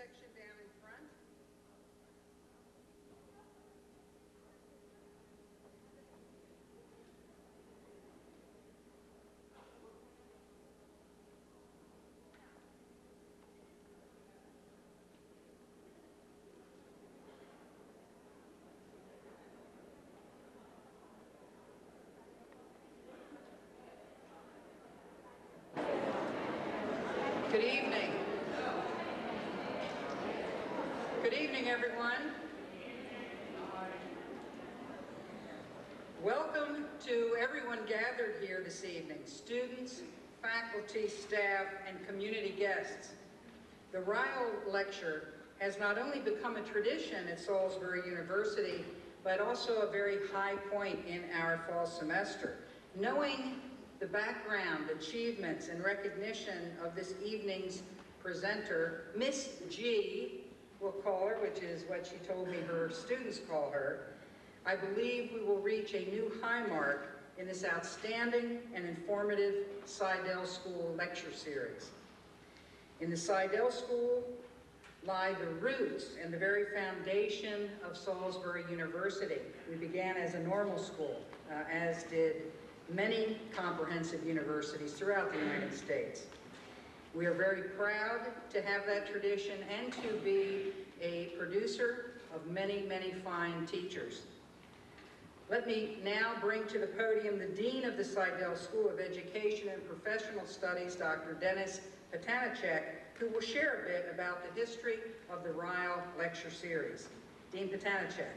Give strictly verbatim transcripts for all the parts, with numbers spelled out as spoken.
section down in front. Good evening. Good evening, everyone. Welcome to everyone gathered here this evening, students, faculty, staff, and community guests. The Ryle Lecture has not only become a tradition at Salisbury University, but also a very high point in our fall semester. Knowing the background, achievements, and recognition of this evening's presenter, Miss G, we'll call her, which is what she told me her students call her, I believe we will reach a new high mark in this outstanding and informative Seidel School lecture series. In the Seidel School lie the roots and the very foundation of Salisbury University. We began as a normal school, uh, as did many comprehensive universities throughout the United States. We are very proud to have that tradition and to be a producer of many, many fine teachers. Let me now bring to the podium the Dean of the Seidel School of Education and Professional Studies, Doctor Dennis Patanachek, who will share a bit about the history of the Ryle Lecture Series. Dean Patanachek.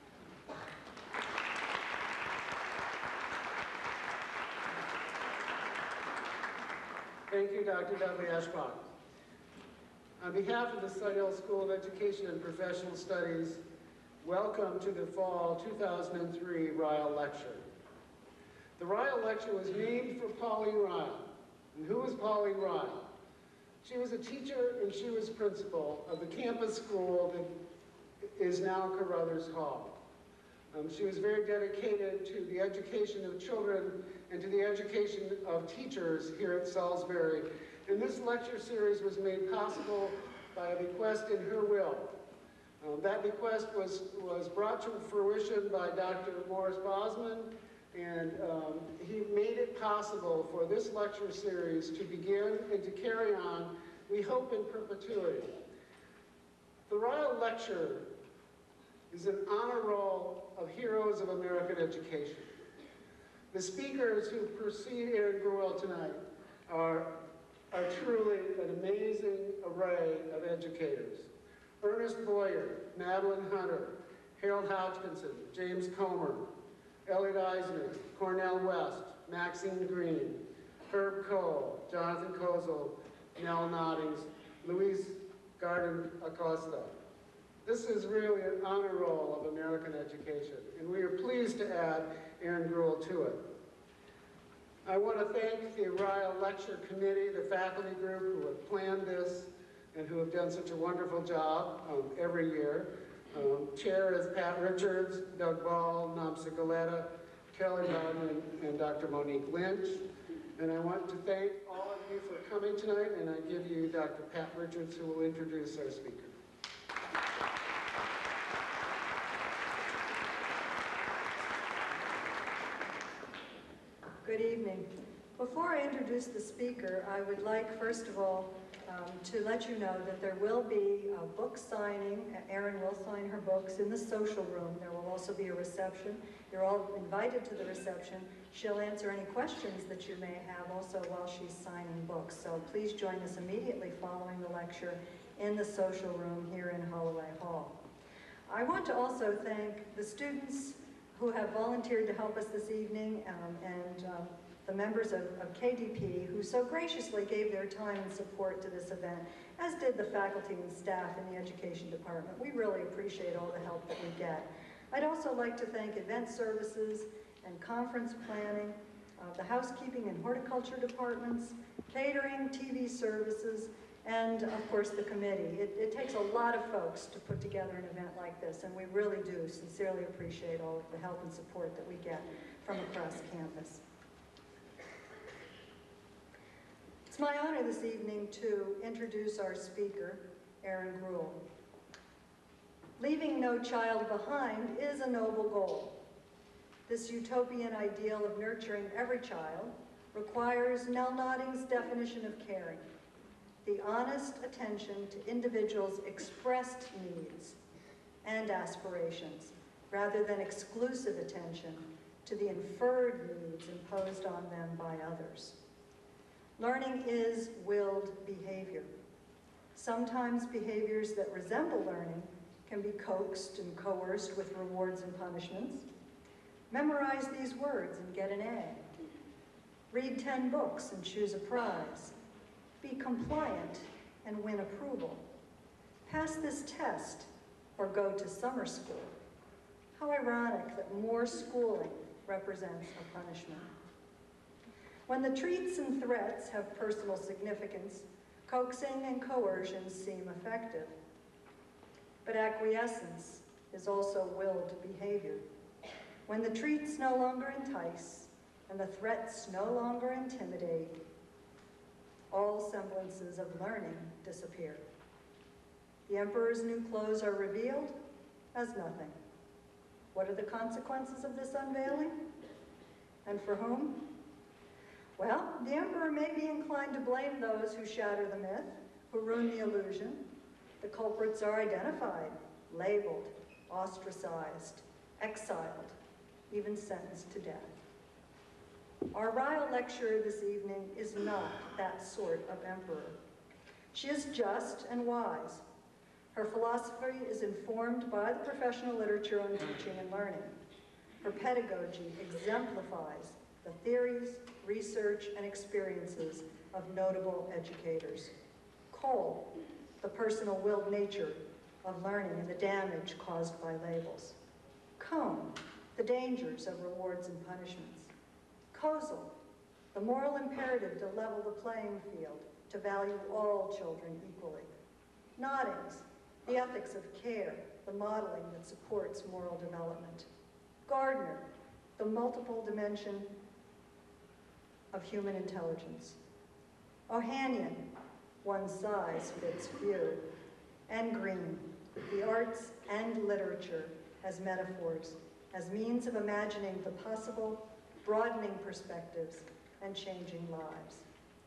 Thank you, Doctor Dudley Ashbach. On behalf of the Seidel School of Education and Professional Studies, welcome to the Fall two thousand three Ryle Lecture. The Ryle Lecture was named for Pauline Ryle. And who was Pauline Ryle? She was a teacher and she was principal of the campus school that is now Carruthers Hall. Um, she was very dedicated to the education of children and to the education of teachers here at Salisbury. And this lecture series was made possible by a bequest in her will. Um, that bequest was, was brought to fruition by Doctor Morris Bosman, and um, he made it possible for this lecture series to begin and to carry on, we hope, in perpetuity. The Ryle Lecture is an honor roll of heroes of American education. The speakers who precede Aaron Gruelle tonight are, are truly an amazing array of educators. Ernest Boyer, Madeline Hunter, Harold Hodgkinson, James Comer, Elliot Eisner, Cornell West, Maxine Green, Herb Cole, Jonathan Kozel, Nell Noddings, Louise Garden Acosta. This is really an honor roll of American education, and we are pleased to add Aaron Gruelle to it. I want to thank the Ryle Lecture Committee, the faculty group who have planned this and who have done such a wonderful job um, every year. Um, chair is Pat Richards, Doug Ball, Namsa Galetta, Kelly Bowden, and, and Doctor Monique Lynch. And I want to thank all of you for coming tonight, and I give you Doctor Pat Richards, who will introduce our speaker. Good evening. Before I introduce the speaker, I would like, first of all, um, to let you know that there will be a book signing. Erin will sign her books in the social room. There will also be a reception. You're all invited to the reception. She'll answer any questions that you may have also while she's signing books. So please join us immediately following the lecture in the social room here in Holloway Hall. I want to also thank the students who have volunteered to help us this evening, um, and um, the members of, of K D P who so graciously gave their time and support to this event, as did the faculty and staff in the education department. We really appreciate all the help that we get. I'd also like to thank event services and conference planning, uh, the housekeeping and horticulture departments, catering, T V services, and of course the committee. It, it takes a lot of folks to put together an event like this, and we really do sincerely appreciate all of the help and support that we get from across campus. It's my honor this evening to introduce our speaker, Aaron Gruel. Leaving no child behind is a noble goal. This utopian ideal of nurturing every child requires Nell Nodding's definition of caring, the honest attention to individuals' expressed needs and aspirations, rather than exclusive attention to the inferred needs imposed on them by others. Learning is willed behavior. Sometimes behaviors that resemble learning can be coaxed and coerced with rewards and punishments. Memorize these words and get an A. Read ten books and choose a prize. Be compliant and win approval. Pass this test or go to summer school. How ironic that more schooling represents a punishment. When the treats and threats have personal significance, coaxing and coercion seem effective. But acquiescence is also willed behavior. When the treats no longer entice and the threats no longer intimidate, all semblances of learning disappear. The emperor's new clothes are revealed as nothing. What are the consequences of this unveiling? And for whom? Well, the emperor may be inclined to blame those who shatter the myth, who ruin the illusion. The culprits are identified, labeled, ostracized, exiled, even sentenced to death. Our Ryle lecturer this evening is not that sort of emperor. She is just and wise. Her philosophy is informed by the professional literature on teaching and learning. Her pedagogy exemplifies the theories, research, and experiences of notable educators. Cole, the personal willed nature of learning and the damage caused by labels. Cone, the dangers of rewards and punishments. Kozel, the moral imperative to level the playing field, to value all children equally. Noddings, the ethics of care, the modeling that supports moral development. Gardner, the multiple dimension of human intelligence. Ohanian, one size fits few. And Green, the arts and literature as metaphors, as means of imagining the possible, broadening perspectives, and changing lives.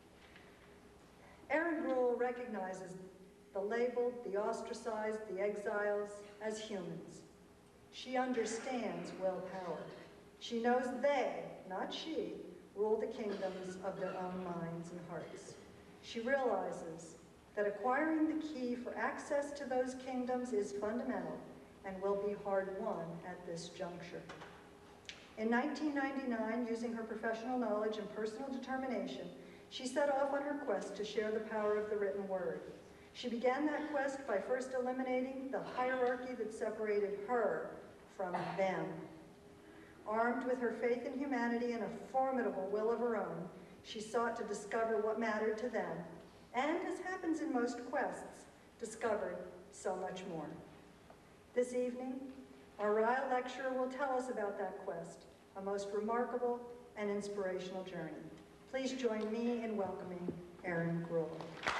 Aaron Gruel recognizes the labeled, the ostracized, the exiles as humans. She understands will-power. She knows they, not she, rule the kingdoms of their own minds and hearts. She realizes that acquiring the key for access to those kingdoms is fundamental and will be hard-won at this juncture. In nineteen ninety-nine, using her professional knowledge and personal determination, she set off on her quest to share the power of the written word. She began that quest by first eliminating the hierarchy that separated her from them. Armed with her faith in humanity and a formidable will of her own, she sought to discover what mattered to them, and, as happens in most quests, discovered so much more. This evening, our Ryle lecturer will tell us about that quest, a most remarkable and inspirational journey. Please join me in welcoming Aaron Gruel.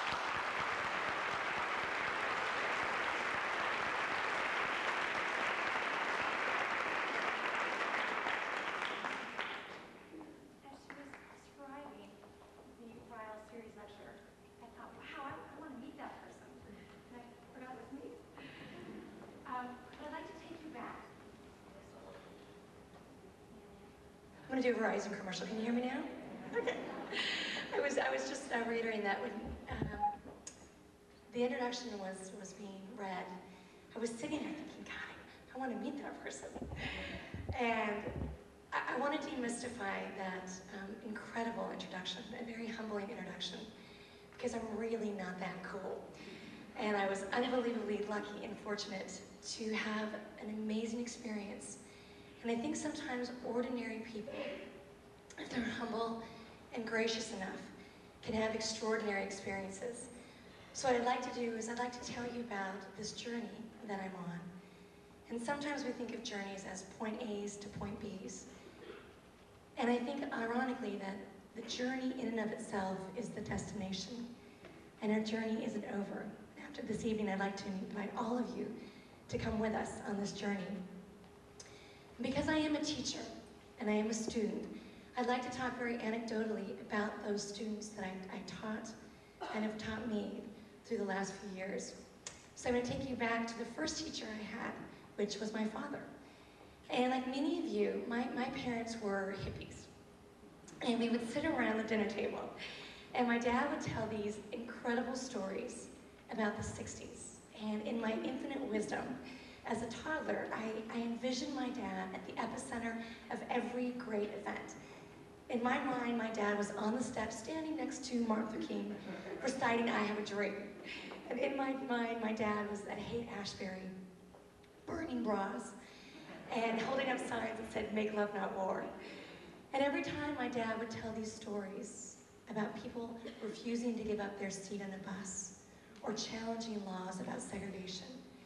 I'm going to do a Verizon commercial. Can you hear me now? Okay. I was I was just uh, reiterating that when um, the introduction was was being read, I was sitting there thinking, God, I want to meet that person, and I, I want to demystify that um, incredible introduction, a very humbling introduction, because I'm really not that cool, and I was unbelievably lucky and fortunate to have an amazing experience. And I think sometimes ordinary people, if they're humble and gracious enough, can have extraordinary experiences. So what I'd like to do is I'd like to tell you about this journey that I'm on. And sometimes we think of journeys as point A's to point B's. And I think, ironically, that the journey in and of itself is the destination. And our journey isn't over after this evening, I'd like to invite all of you to come with us on this journey. Because I am a teacher and I am a student, I'd like to talk very anecdotally about those students that I, I taught and have taught me through the last few years. So I'm going to take you back to the first teacher I had, which was my father. And like many of you, my, my parents were hippies. And we would sit around the dinner table, and my dad would tell these incredible stories about the sixties. And in my infinite wisdom, as a toddler, I, I envisioned my dad at the epicenter of every great event. In my mind, my dad was on the steps standing next to Martin Luther King, reciting I Have a Dream. And in my mind, my dad was at Haight-Ashbury, burning bras, and holding up signs that said, "Make love, not war." And every time my dad would tell these stories about people refusing to give up their seat on a bus or challenging laws about segregation,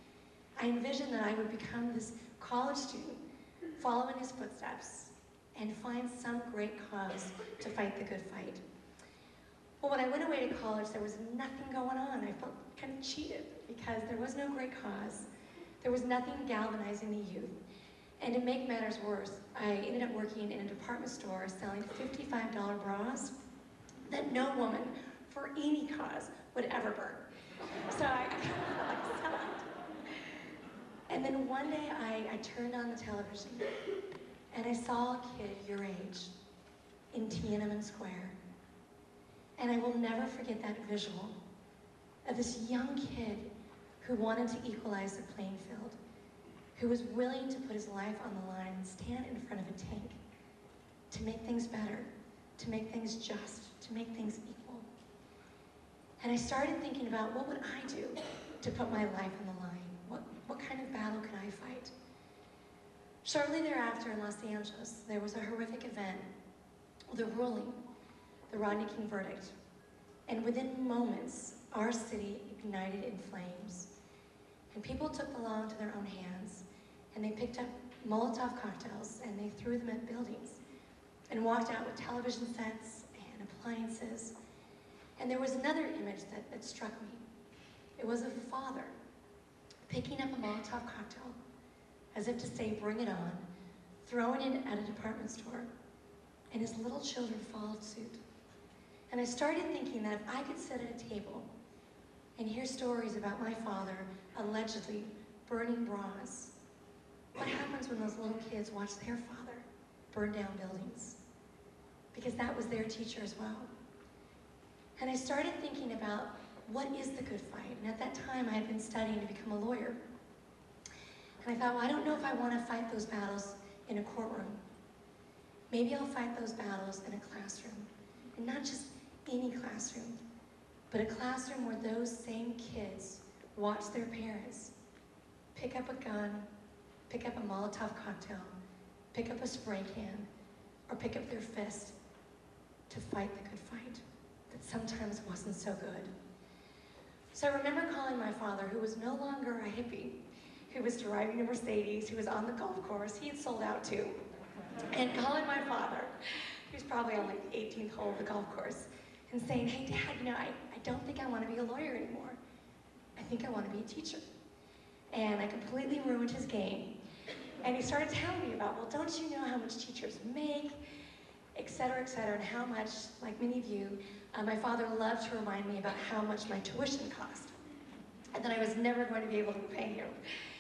I envisioned that I would become this college student, follow in his footsteps, and find some great cause to fight the good fight. Well, when I went away to college, there was nothing going on. I felt kind of cheated because there was no great cause. There was nothing galvanizing the youth. And to make matters worse, I ended up working in a department store selling fifty-five dollar bras that no woman, for any cause, would ever burn. So I kind of felt like a sellout. And then one day I, I turned on the television and I saw a kid your age in Tiananmen Square. And I will never forget that visual of this young kid who wanted to equalize the playing field, who was willing to put his life on the line and stand in front of a tank to make things better, to make things just, to make things equal. And I started thinking about, what would I do to put my life on the line? What, what kind of battle could I fight? Shortly thereafter in Los Angeles, there was a horrific event, the ruling, the Rodney King verdict. And within moments, our city ignited in flames. And people took the law into their own hands, and they picked up Molotov cocktails and they threw them at buildings and walked out with television sets and appliances. And there was another image that, that struck me. It was a father picking up a Molotov cocktail as if to say, "Bring it on," throwing it at a department store, and his little children followed suit. And I started thinking that if I could sit at a table and hear stories about my father allegedly burning bras, what happens when those little kids watch their father burn down buildings? Because that was their teacher as well. And I started thinking about, what is the good fight? And at that time, I had been studying to become a lawyer. And I thought, well, I don't know if I want to fight those battles in a courtroom. Maybe I'll fight those battles in a classroom. And not just any classroom, but a classroom where those same kids watch their parents pick up a gun, pick up a Molotov cocktail, pick up a spray can, or pick up their fist to fight the good fight that sometimes wasn't so good. So I remember calling my father, who was no longer a hippie, who was driving a Mercedes, who was on the golf course, he had sold out too, and calling my father, who's probably on like the eighteenth hole of the golf course, and saying, "Hey Dad, you know, I, I don't think I want to be a lawyer anymore. I think I want to be a teacher." And I completely ruined his game. And he started telling me about, well, don't you know how much teachers make, et cetera, et cetera, and how much, like many of you, uh, my father loved to remind me about how much my tuition cost, and that I was never going to be able to pay him.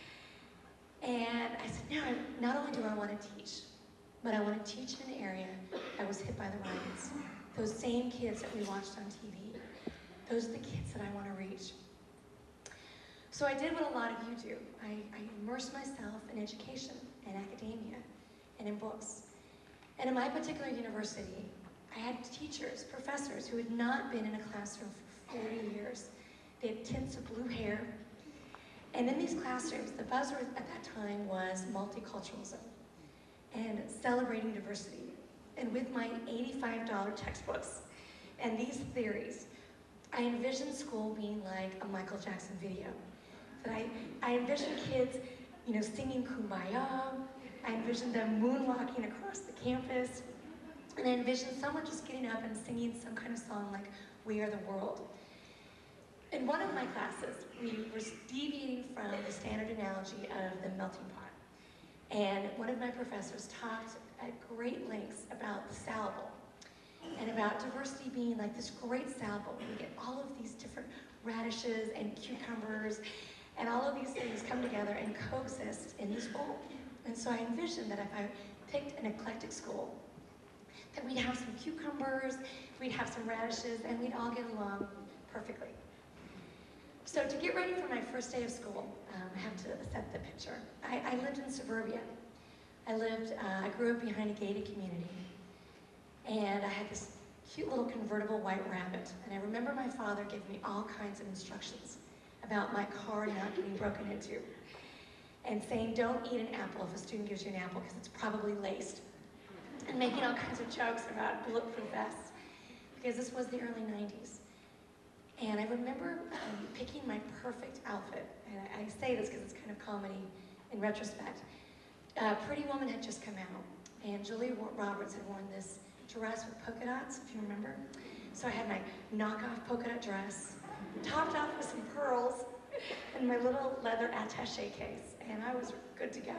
And I said, no, not only do I want to teach, but I want to teach in an area that was hit by the riots. Those same kids that we watched on T V, those are the kids that I want to reach. So I did what a lot of you do. I, I immersed myself in education and academia and in books. And in my particular university, I had teachers, professors who had not been in a classroom for forty years. They had tints of blue hair. And in these classrooms, the buzzword at that time was multiculturalism and celebrating diversity. And with my eighty-five dollar textbooks and these theories, I envisioned school being like a Michael Jackson video. That I, I envisioned kids, you know, singing Kumbaya. I envisioned them moonwalking across the campus. And I envisioned someone just getting up and singing some kind of song like We Are the World. In one of my classes, we were deviating from the standard analogy of the melting pot. And one of my professors talked at great lengths about the salad bowl and about diversity being like this great salad bowl. We get all of these different radishes and cucumbers and all of these things come together and coexist in this bowl. And so I envisioned that if I picked an eclectic school, that we'd have some cucumbers, we'd have some radishes, and we'd all get along perfectly. So to get ready for my first day of school, um, I have to set the picture. I, I lived in suburbia. I lived, uh, I grew up behind a gated community. And I had this cute little convertible white rabbit. And I remember my father giving me all kinds of instructions about my car not getting broken into. And saying, don't eat an apple if a student gives you an apple because it's probably laced. And making all kinds of jokes about bulletproof vests. Because this was the early nineties. And I remember um, picking my perfect outfit. And I, I say this because it's kind of comedy in retrospect. Uh, Pretty Woman had just come out. And Julia Roberts had worn this dress with polka dots, if you remember. So I had my knockoff polka dot dress, topped off with some pearls, and my little leather attaché case. And I was good to go.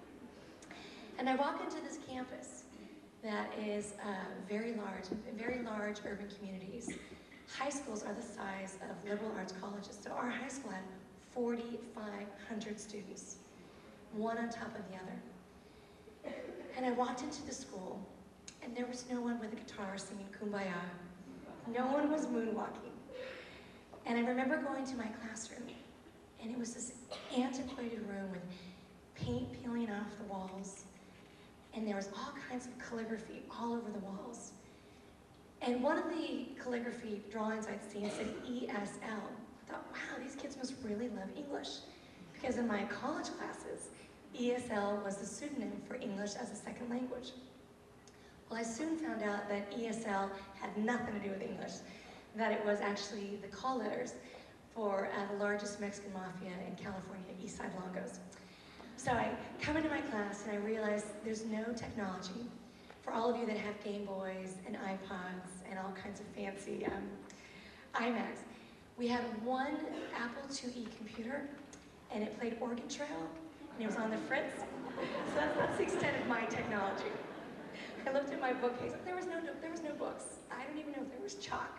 And I walk into this campus that is uh, very large, very large urban communities. High schools are the size of liberal arts colleges. So our high school had forty-five hundred students, one on top of the other. And I walked into the school, and there was no one with a guitar singing Kumbaya. No one was moonwalking. And I remember going to my classroom, and it was this antiquated room with paint peeling off the walls, and there was all kinds of calligraphy all over the walls. And one of the calligraphy drawings I'd seen said E S L. I thought, wow, these kids must really love English. Because in my college classes, E S L was the pseudonym for English as a second language. Well, I soon found out that E S L had nothing to do with English, that it was actually the call letters for uh, the largest Mexican mafia in California, East Side Longos. So I come into my class and I realize there's no technology. For all of you that have Game Boys and iPods and all kinds of fancy um, iMacs, we had one Apple two E computer, and it played Oregon Trail, and it was on the Fritz. So that's, that's the extent of my technology. I looked at my bookcase. There was no, there was no books. I don't even know if there was chalk.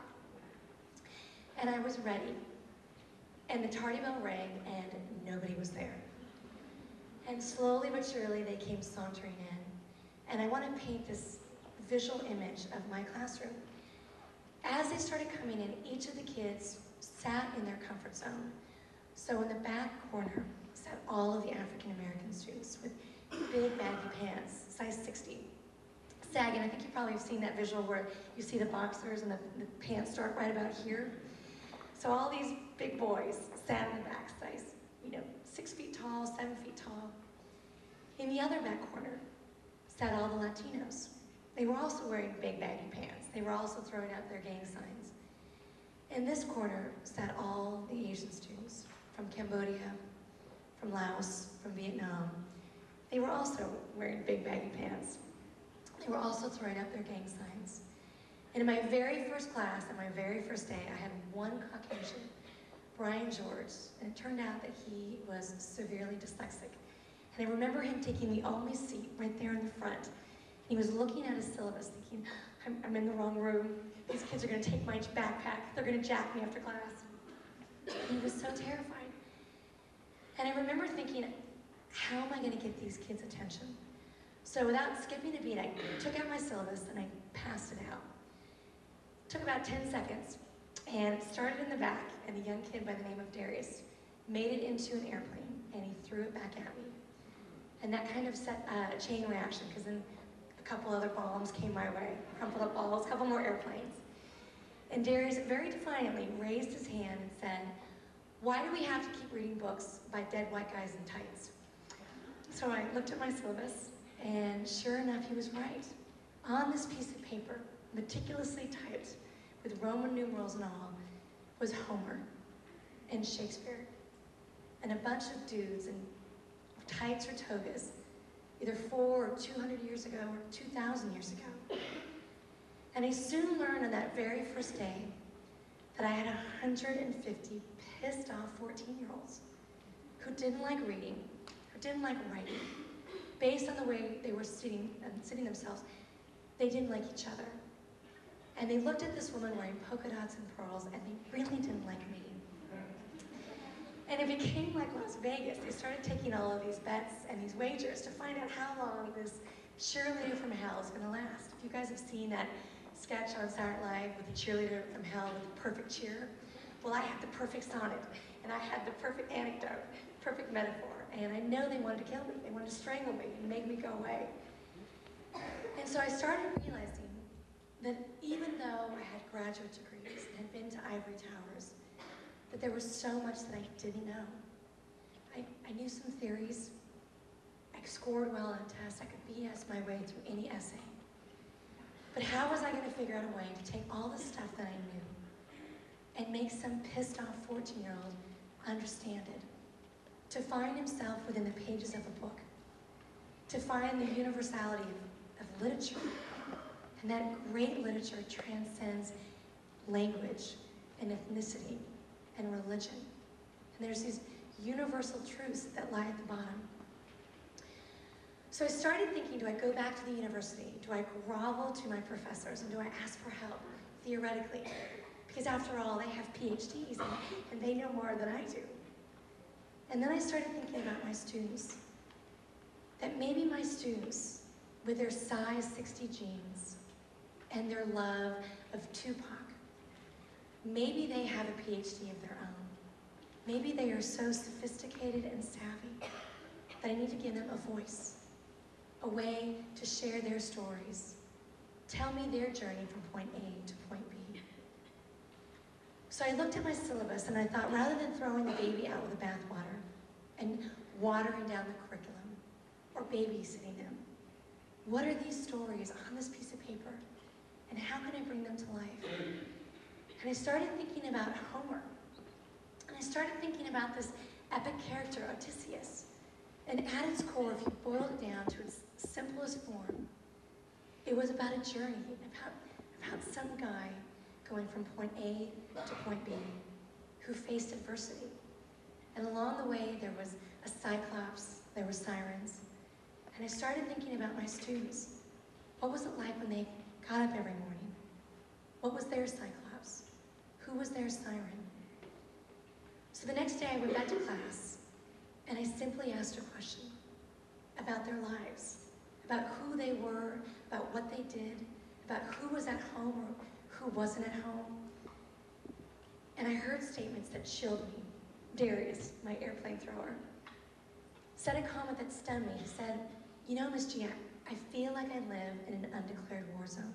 And I was ready. And the tardy bell rang, and nobody was there. And slowly but surely, they came sauntering in. And I want to paint this visual image of my classroom. As they started coming in, each of the kids sat in their comfort zone. So in the back corner sat all of the African American students with big baggy pants, size sixty. Sagging, I think you probably have seen that visual where you see the boxers and the, the pants start right about here. So all these big boys sat in the back, size, you know, six feet tall, seven feet tall. In the other back corner sat all the Latinos. They were also wearing big baggy pants. They were also throwing out their gang signs. In this corner sat all the Asian students from Cambodia, from Laos, from Vietnam. They were also wearing big baggy pants. They were also throwing out their gang signs. And in my very first class, on my very first day, I had one Caucasian, Brian George, and it turned out that he was severely dyslexic. And I remember him taking the only seat right there in the front. He was looking at his syllabus thinking, I'm, I'm in the wrong room. These kids are gonna take my backpack. They're gonna jack me after class. And he was so terrified. And I remember thinking, how am I gonna get these kids' attention? So without skipping a beat, I took out my syllabus and I passed it out. It took about ten seconds, and it started in the back, and a young kid by the name of Darius made it into an airplane, and he threw it back at me. And that kind of set a chain reaction, because then a couple other bombs came my way, crumpled up balls, a couple more airplanes. And Darius very defiantly raised his hand and said, why do we have to keep reading books by dead white guys in tights? So I looked at my syllabus, and sure enough, he was right. On this piece of paper, meticulously typed, with Roman numerals and all, was Homer and Shakespeare, and a bunch of dudes in tights or togas, either four or two hundred years ago or two thousand years ago. And I soon learned on that very first day that I had one hundred fifty pissed off fourteen-year-olds who didn't like reading, who didn't like writing. Based on the way they were sitting and sitting themselves, they didn't like each other. And they looked at this woman wearing polka dots and pearls, and they really didn't like me. And it became like Las Vegas. They started taking all of these bets and these wagers to find out how long this cheerleader from hell is gonna last. If you guys have seen that sketch on Saturday Night Live with the cheerleader from hell with the perfect cheer, well, I had the perfect sonnet, and I had the perfect anecdote, perfect metaphor, and I know they wanted to kill me. They wanted to strangle me and make me go away. And so I started realizing that even though I had graduate degrees and had been to ivory towers, that there was so much that I didn't know. I, I knew some theories. I scored well on tests. I could B S my way through any essay. But how was I going to figure out a way to take all the stuff that I knew and make some pissed off fourteen-year-old understand it? To find himself within the pages of a book. To find the universality of, of literature. And that great literature transcends language and ethnicity and religion. And there's these universal truths that lie at the bottom. So I started thinking, do I go back to the university? Do I grovel to my professors? And do I ask for help, theoretically? Because after all, they have P H Ds, and, and they know more than I do. And then I started thinking about my students. That maybe my students, with their size sixty jeans and their love of Tupac, maybe they have a P H D of their own. Maybe they are so sophisticated and savvy that I need to give them a voice, a way to share their stories, tell me their journey from point A to point B. So I looked at my syllabus and I thought, rather than throwing the baby out with the bathwater and watering down the curriculum or babysitting them, what are these stories on this piece of paper and how can I bring them to life? And I started thinking about Homer. And I started thinking about this epic character, Odysseus. And at its core, if you boiled it down to its simplest form, it was about a journey, about, about some guy going from point A to point B who faced adversity. And along the way, there was a cyclops, there were sirens. And I started thinking about my students. What was it like when they got up every morning? What was their cyclops? Who was their siren? So the next day I went back to class and I simply asked a question about their lives, about who they were, about what they did, about who was at home or who wasn't at home. And I heard statements that chilled me. Darius, my airplane thrower, said a comment that stunned me. He said, you know, Miss G, I feel like I live in an undeclared war zone.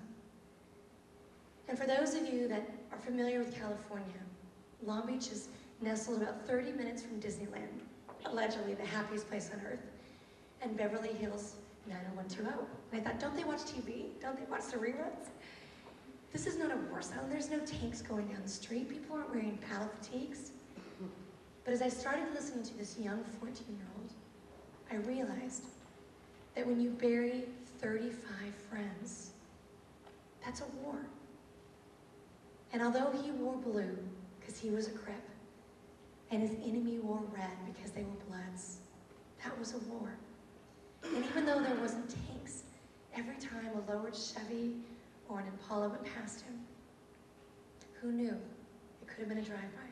And for those of you that are familiar with California, Long Beach is nestled about thirty minutes from Disneyland, allegedly the happiest place on earth, and Beverly Hills nine oh one two oh. And I thought, don't they watch T V? Don't they watch the reruns? This is not a war zone. There's no tanks going down the street. People aren't wearing paddle fatigues. But as I started listening to this young fourteen-year-old, I realized that when you bury thirty-five friends, that's a war. And although he wore blue, because he was a Crip, and his enemy wore red because they were Bloods, that was a war. And even though there wasn't tanks, every time a lowered Chevy or an Impala went past him, who knew? It could have been a drive-by.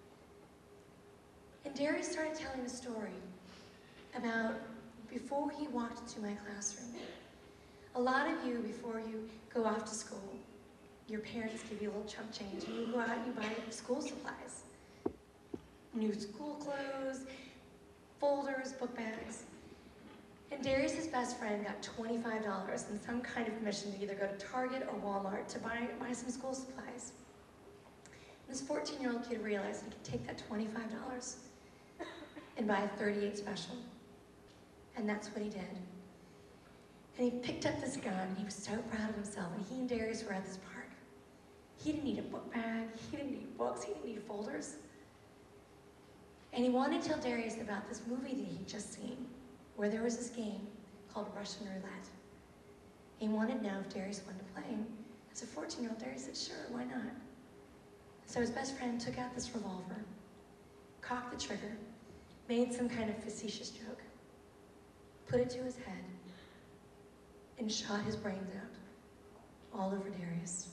And Darius started telling a story about before he walked into my classroom. A lot of you, before you go off to school, your parents give you a little chump change and you go out and you buy school supplies. New school clothes, folders, book bags. And Darius's best friend got twenty-five dollars in some kind of commission to either go to Target or Walmart to buy, buy some school supplies. And this fourteen-year-old kid realized he could take that twenty-five dollars and buy a thirty-eight special. And that's what he did. And he picked up this gun and he was so proud of himself. And he and Darius were at this park. He didn't need a book bag, he didn't need books, he didn't need folders. And he wanted to tell Darius about this movie that he'd just seen, where there was this game called Russian Roulette. He wanted to know if Darius wanted to play. And as a fourteen-year-old, Darius said, sure, why not? So his best friend took out this revolver, cocked the trigger, made some kind of facetious joke, put it to his head, and shot his brains out all over Darius.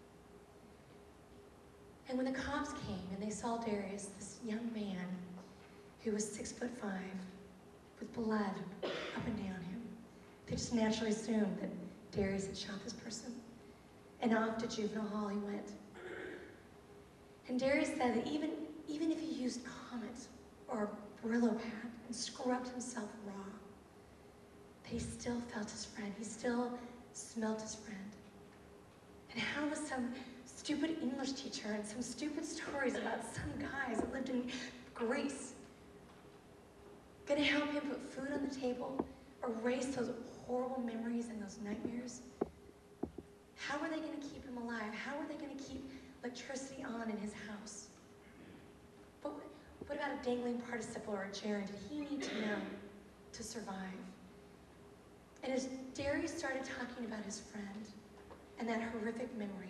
And when the cops came and they saw Darius, this young man who was six foot five, with blood up and down him, they just naturally assumed that Darius had shot this person. And off to juvenile hall he went. And Darius said that even, even if he used Comet or Brillo pad and scrubbed himself raw, that he still felt his friend. He still smelt his friend. And how was some stupid English teacher and some stupid stories about some guys that lived in Greece gonna help him put food on the table, erase those horrible memories and those nightmares? How are they gonna keep him alive? How are they gonna keep electricity on in his house? But what about a dangling participle or a gerund did he need to know to survive? And as Darius started talking about his friend and that horrific memory,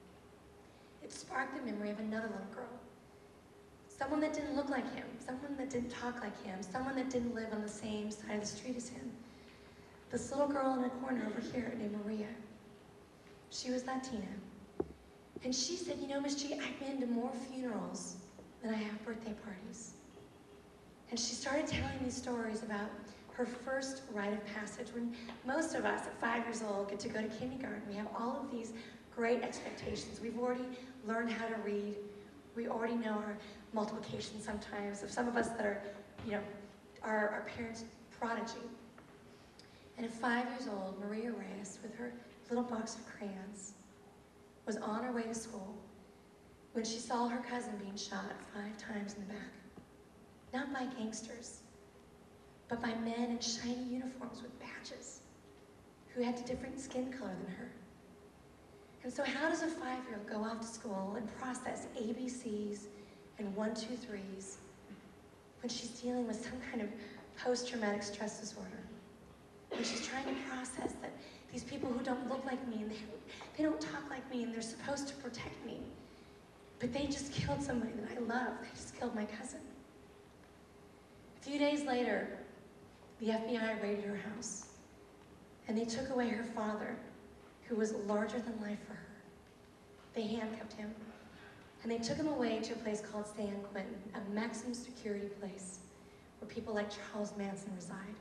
it sparked the memory of another little girl. Someone that didn't look like him, someone that didn't talk like him, someone that didn't live on the same side of the street as him. This little girl in a corner over here named Maria. She was Latina. And she said, you know, Miss G, I've been to more funerals than I have birthday parties. And she started telling me stories about her first rite of passage, when most of us at five years old get to go to kindergarten. We have all of these great expectations. We've already learned how to read. We already know our multiplication sometimes. Of some of us that are, you know, our, our parents' prodigy. And at five years old, Maria Reyes, with her little box of crayons, was on her way to school when she saw her cousin being shot five times in the back. Not by gangsters, but by men in shiny uniforms with badges who had a different skin color than her. And so how does a five-year-old go off to school and process A B Cs and one, two, threes when she's dealing with some kind of post-traumatic stress disorder? When she's trying to process that these people who don't look like me and they, they don't talk like me and they're supposed to protect me, but they just killed somebody that I love. They just killed my cousin. A few days later, the F B I raided her house and they took away her father, who was larger than life for her. They handcuffed him, and they took him away to a place called San Quentin, a maximum security place where people like Charles Manson reside.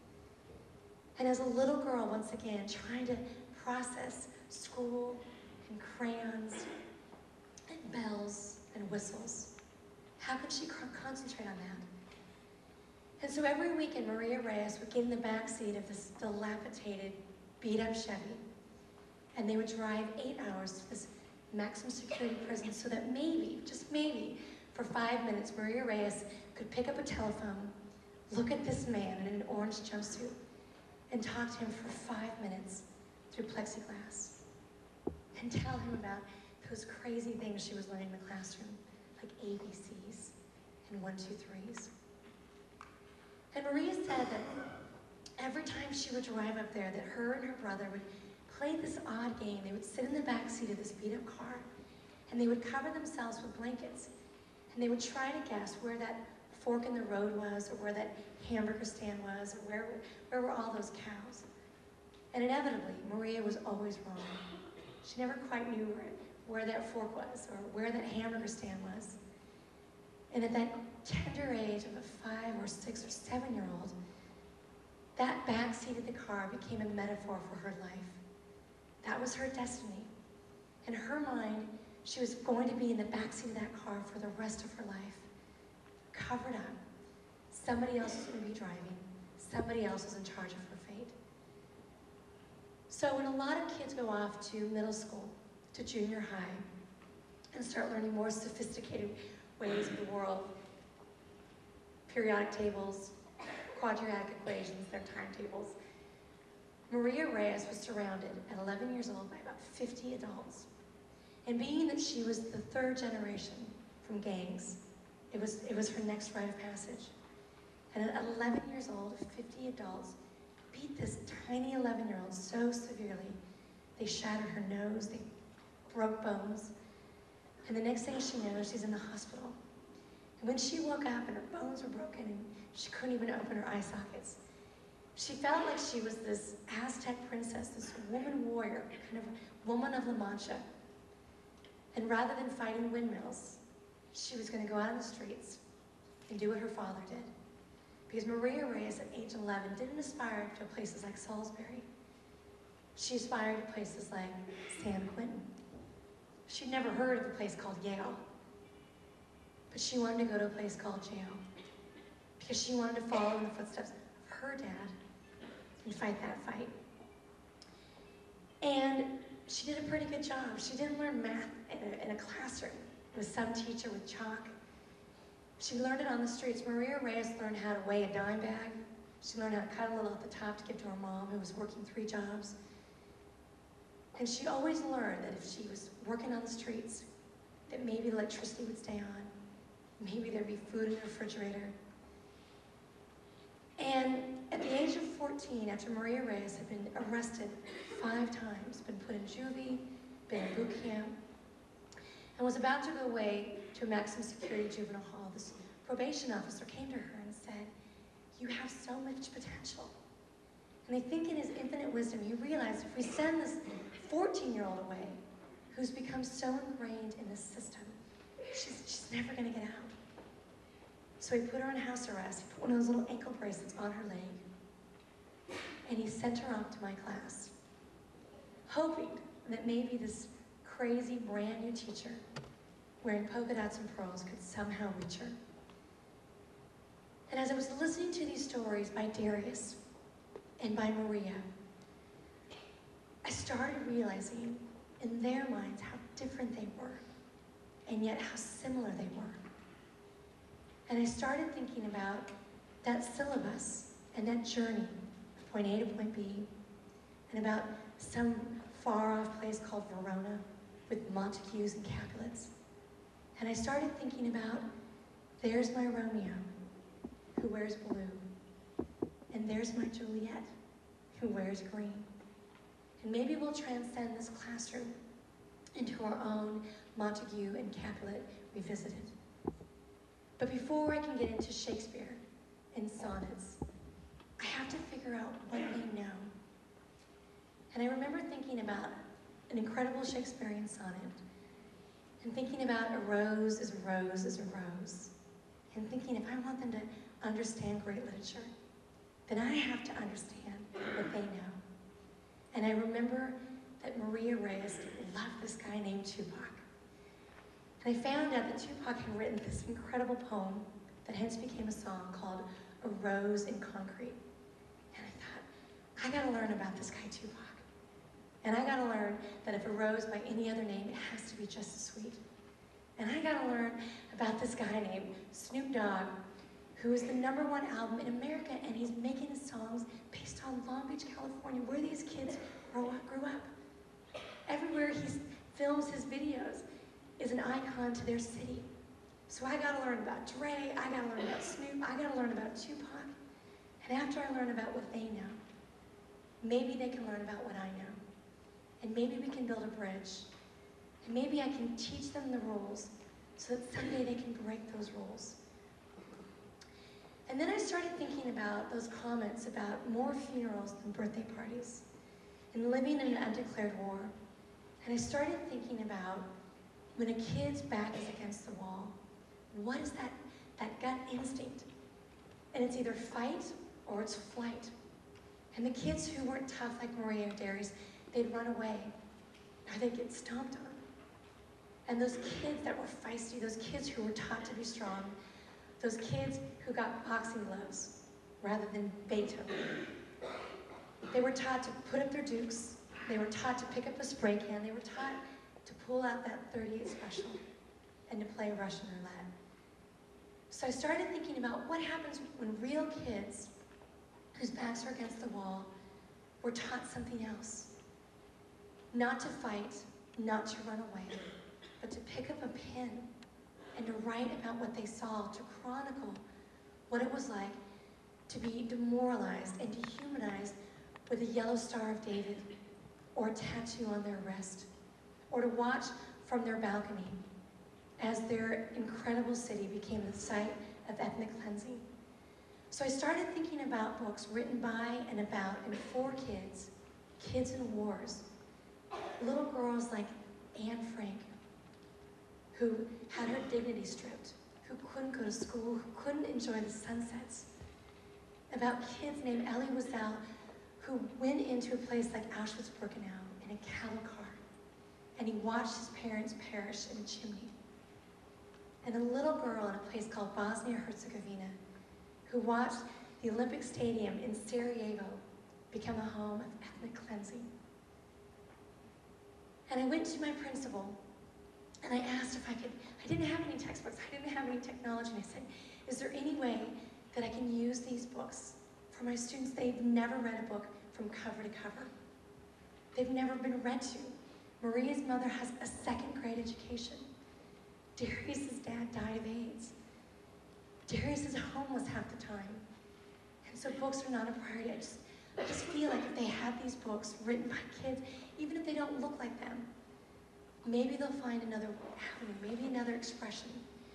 And as a little girl, once again, trying to process school and crayons and bells and whistles, how could she concentrate on that? And so every weekend, Maria Reyes would get in the back seat of this dilapidated, beat-up Chevy, and they would drive eight hours to this maximum security prison so that maybe, just maybe, for five minutes, Maria Reyes could pick up a telephone, look at this man in an orange jumpsuit, and talk to him for five minutes through plexiglass, and tell him about those crazy things she was learning in the classroom, like A B Cs and one, two, threes. And Maria said that every time she would drive up there, that her and her brother would play this odd game. They would sit in the back seat of this beat-up car, and they would cover themselves with blankets, and they would try to guess where that fork in the road was, or where that hamburger stand was, or where, where were all those cows. And inevitably, Maria was always wrong. She never quite knew where, where that fork was, or where that hamburger stand was. And at that tender age of a five or six or seven-year-old, that back seat of the car became a metaphor for her life. That was her destiny. In her mind, she was going to be in the backseat of that car for the rest of her life, covered up. Somebody else was going to be driving. Somebody else was in charge of her fate. So when a lot of kids go off to middle school, to junior high, and start learning more sophisticated ways of the world, periodic tables, quadratic equations, their timetables, Maria Reyes was surrounded at eleven years old by about fifty adults. And being that she was the third generation from gangs, it was, it was her next rite of passage. And at eleven years old, fifty adults beat this tiny eleven-year-old so severely, they shattered her nose, they broke bones. And the next thing she knows, she's in the hospital. And when she woke up and her bones were broken and she couldn't even open her eye sockets, she felt like she was this Aztec princess, this woman warrior, kind of woman of La Mancha. And rather than fighting windmills, she was going to go out in the streets and do what her father did. Because Maria Reyes at age eleven didn't aspire to places like Salisbury. She aspired to places like San Quentin. She'd never heard of a place called Yale, but she wanted to go to a place called jail because she wanted to follow in the footsteps of her dad and fight that fight. And she did a pretty good job. She didn't learn math in a, in a classroom with some teacher with chalk. She learned it on the streets. Maria Reyes learned how to weigh a dime bag. She learned how to cut a little at the top to give to her mom, who was working three jobs. And she always learned that if she was working on the streets, that maybe electricity would stay on, maybe there'd be food in the refrigerator. And at the age of fourteen, after Maria Reyes had been arrested five times, been put in juvie, been in boot camp, and was about to go away to a maximum security juvenile hall, this probation officer came to her and said, "You have so much potential." And I think in his infinite wisdom, he realized if we send this fourteen-year-old away, who's become so ingrained in this system, she's, she's never going to get out. So he put her on house arrest. He put one of those little ankle bracelets on her leg, and he sent her off to my class, hoping that maybe this crazy brand new teacher wearing polka dots and pearls could somehow reach her. And as I was listening to these stories by Darius and by Maria, I started realizing in their minds how different they were, and yet how similar they were. And I started thinking about that syllabus and that journey, point A to point B, and about some far-off place called Verona with Montagues and Capulets. And I started thinking about, there's my Romeo, who wears blue, and there's my Juliet, who wears green. And maybe we'll transcend this classroom into our own Montague and Capulet revisited. But before I can get into Shakespeare and sonnets, I have to figure out what they know. And I remember thinking about an incredible Shakespearean sonnet, and thinking about a rose is a rose is a rose, and thinking if I want them to understand great literature, then I have to understand what they know. And I remember that Maria Reyes loved this guy named Tupac. And I found out that Tupac had written this incredible poem that hence became a song called A Rose in Concrete. And I thought, I gotta learn about this guy Tupac. And I gotta learn that if a rose by any other name, it has to be just as sweet. And I gotta learn about this guy named Snoop Dogg, who is the number one album in America, and he's making his songs based on Long Beach, California, where these kids grew up. Grew up. Everywhere he films his videos is an icon to their city. So I gotta learn about Dre, I gotta learn about Snoop, I gotta learn about Tupac. And after I learn about what they know, maybe they can learn about what I know. And maybe we can build a bridge. And maybe I can teach them the rules so that someday they can break those rules. And then I started thinking about those comments about more funerals than birthday parties and living in an undeclared war. And I started thinking about when a kid's back is against the wall, what is that, that gut instinct? And it's either fight or it's flight. And the kids who weren't tough like Maria or Darius, they'd run away or they'd get stomped on. And those kids that were feisty, those kids who were taught to be strong, those kids who got boxing gloves rather than Beethoven, they were taught to put up their dukes, they were taught to pick up a spray can, they were taught to pull out that thirty-eight special and to play Russian roulette. So I started thinking about what happens when real kids whose backs are against the wall were taught something else. Not to fight, not to run away, but to pick up a pen and to write about what they saw, to chronicle what it was like to be demoralized and dehumanized with a yellow Star of David or a tattoo on their wrist, or to watch from their balcony as their incredible city became the site of ethnic cleansing. So I started thinking about books written by and about and for kids, kids in wars, little girls like Anne Frank, who had her dignity stripped, who couldn't go to school, who couldn't enjoy the sunsets, about kids named Elie Wiesel, who went into a place like Auschwitz-Birkenau in a cattle car, and he watched his parents perish in a chimney. And a little girl in a place called Bosnia-Herzegovina, who watched the Olympic Stadium in Sarajevo become a home of ethnic cleansing. And I went to my principal, and I asked if I could, I didn't have any textbooks, I didn't have any technology, and I said, is there any way that I can use these books for my students? They've never read a book from cover to cover. They've never been read to. Maria's mother has a second grade education. Darius's dad died of AIDS. Darius is homeless half the time. And so books are not a priority. I just, I just feel like if they had these books written by kids, even if they don't look like them, maybe they'll find another avenue, maybe another expression.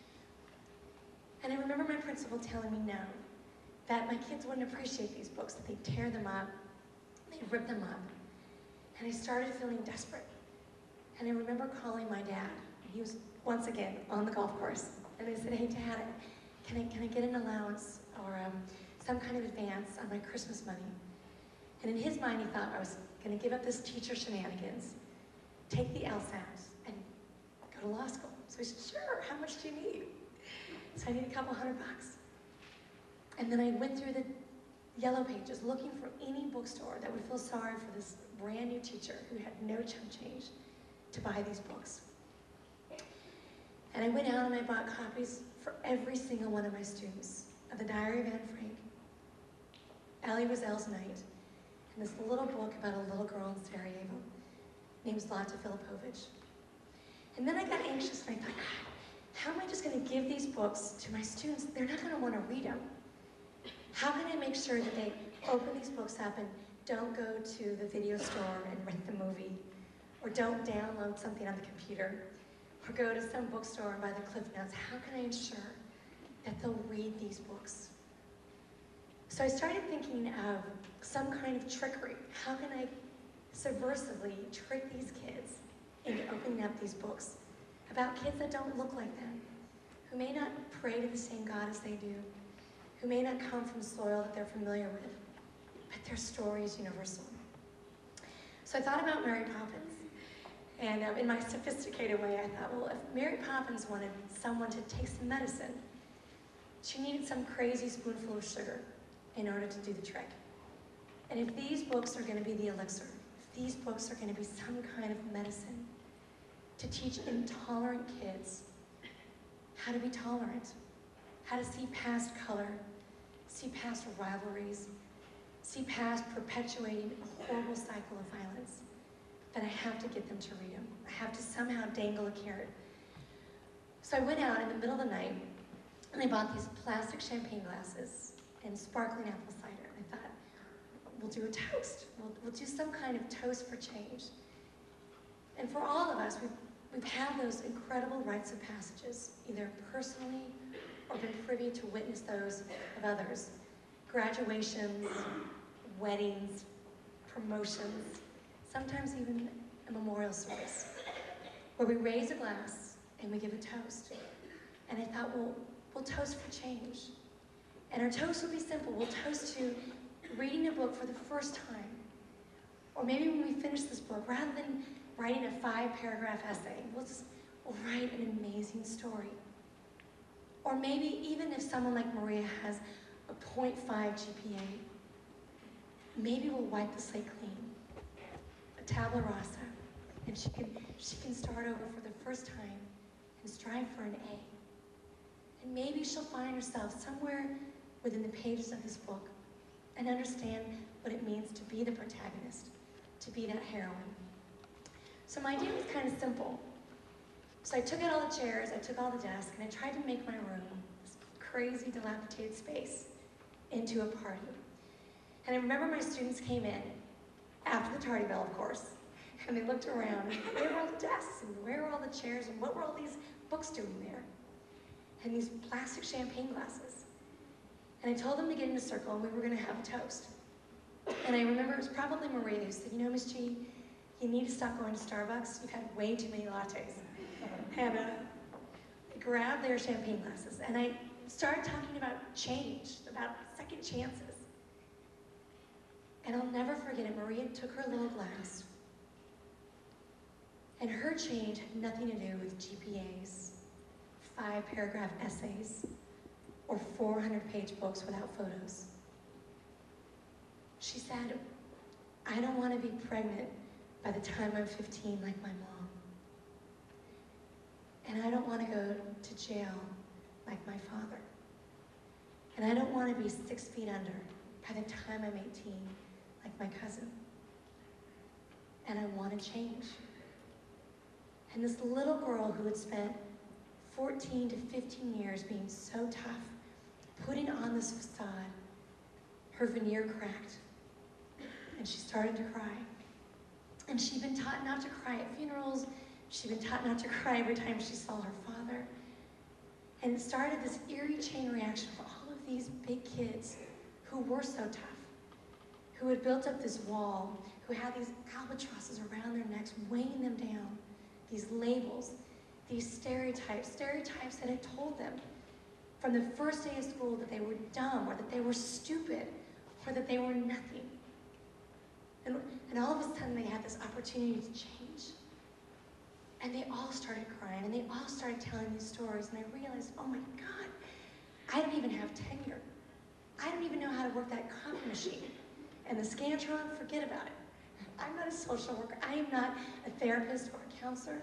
And I remember my principal telling me no, that my kids wouldn't appreciate these books, that they'd tear them up, they'd rip them up. And I started feeling desperate. And I remember calling my dad. He was, once again, on the golf course. And I said, hey, Dad, can I, can I get an allowance or um, some kind of advance on my Christmas money? And in his mind, he thought I was going to give up this teacher shenanigans, take the LSAT, and go to law school. So he said, sure, how much do you need? So I need a couple hundred bucks. And then I went through the yellow pages looking for any bookstore that would feel sorry for this brand new teacher who had no chump change to buy these books. And I went out and I bought copies for every single one of my students of The Diary of Anne Frank, Elie Wiesel's Night, and this little book about a little girl in Sarajevo named Zlata Filipovic. And then I got anxious and I thought, God, how am I just going to give these books to my students? They're not going to want to read them. How can I make sure that they open these books up and don't go to the video store and rent the movie, or don't download something on the computer, or go to some bookstore and buy the Cliff Notes? How can I ensure that they'll read these books? So I started thinking of some kind of trickery. How can I subversively trick these kids into opening up these books about kids that don't look like them, who may not pray to the same God as they do, who may not come from soil that they're familiar with, but their story is universal. So I thought about Mary Poppins. And um, in my sophisticated way, I thought, well, if Mary Poppins wanted someone to take some medicine, she needed some crazy spoonful of sugar in order to do the trick. And if these books are going to be the elixir, if these books are going to be some kind of medicine to teach intolerant kids how to be tolerant, how to see past color, see past rivalries, see past perpetuating a horrible cycle of violence, then I have to get them to read them. I have to somehow dangle a carrot. So I went out in the middle of the night and I bought these plastic champagne glasses and sparkling apple cider. And I thought, we'll do a toast. We'll, we'll do some kind of toast for change. And for all of us, we've, we've had those incredible rites of passages, either personally or been privy to witness those of others. Graduations, weddings, promotions, sometimes even a memorial service, where we raise a glass and we give a toast. And I thought, well, we'll toast for change. And our toast will be simple. We'll toast to reading a book for the first time. Or maybe when we finish this book, rather than writing a five-paragraph essay, we'll just we'll write an amazing story. Or maybe even if someone like Maria has a point five G P A, maybe we'll wipe the slate clean. Tabula rasa, and she can, she can start over for the first time and strive for an A. And maybe she'll find herself somewhere within the pages of this book and understand what it means to be the protagonist, to be that heroine. So my idea was kind of simple. So I took out all the chairs, I took all the desks, and I tried to make my room, this crazy dilapidated space, into a party. And I remember my students came in after the tardy bell, of course, and they looked around, and where were all the desks, and where were all the chairs, and what were all these books doing there? And these plastic champagne glasses. And I told them to get in a circle, and we were gonna have a toast. And I remember it was probably Maria who said, you know, Miss G, you need to stop going to Starbucks. You've had way too many lattes. And uh, I grabbed their champagne glasses, and I started talking about change, about second chances. And I'll never forget it. Maria took her little glass, and her change had nothing to do with G P As, five paragraph essays, or four hundred page books without photos. She said, I don't want to be pregnant by the time I'm fifteen like my mom. And I don't want to go to jail like my father. And I don't want to be six feet under by the time I'm eighteen like my cousin. And I want to change. And this little girl who had spent fourteen to fifteen years being so tough, putting on this facade, her veneer cracked, and she started to cry. And she'd been taught not to cry at funerals. She'd been taught not to cry every time she saw her father. And it started this eerie chain reaction for all of these big kids who were so tough, who had built up this wall, who had these albatrosses around their necks, weighing them down, these labels, these stereotypes, stereotypes that had told them from the first day of school that they were dumb, or that they were stupid, or that they were nothing. And, and all of a sudden they had this opportunity to change. And they all started crying, and they all started telling these stories, and I realized, oh my God, I don't even have tenure. I don't even know how to work that copy machine. And the Scantron, forget about it. I'm not a social worker. I am not a therapist or a counselor.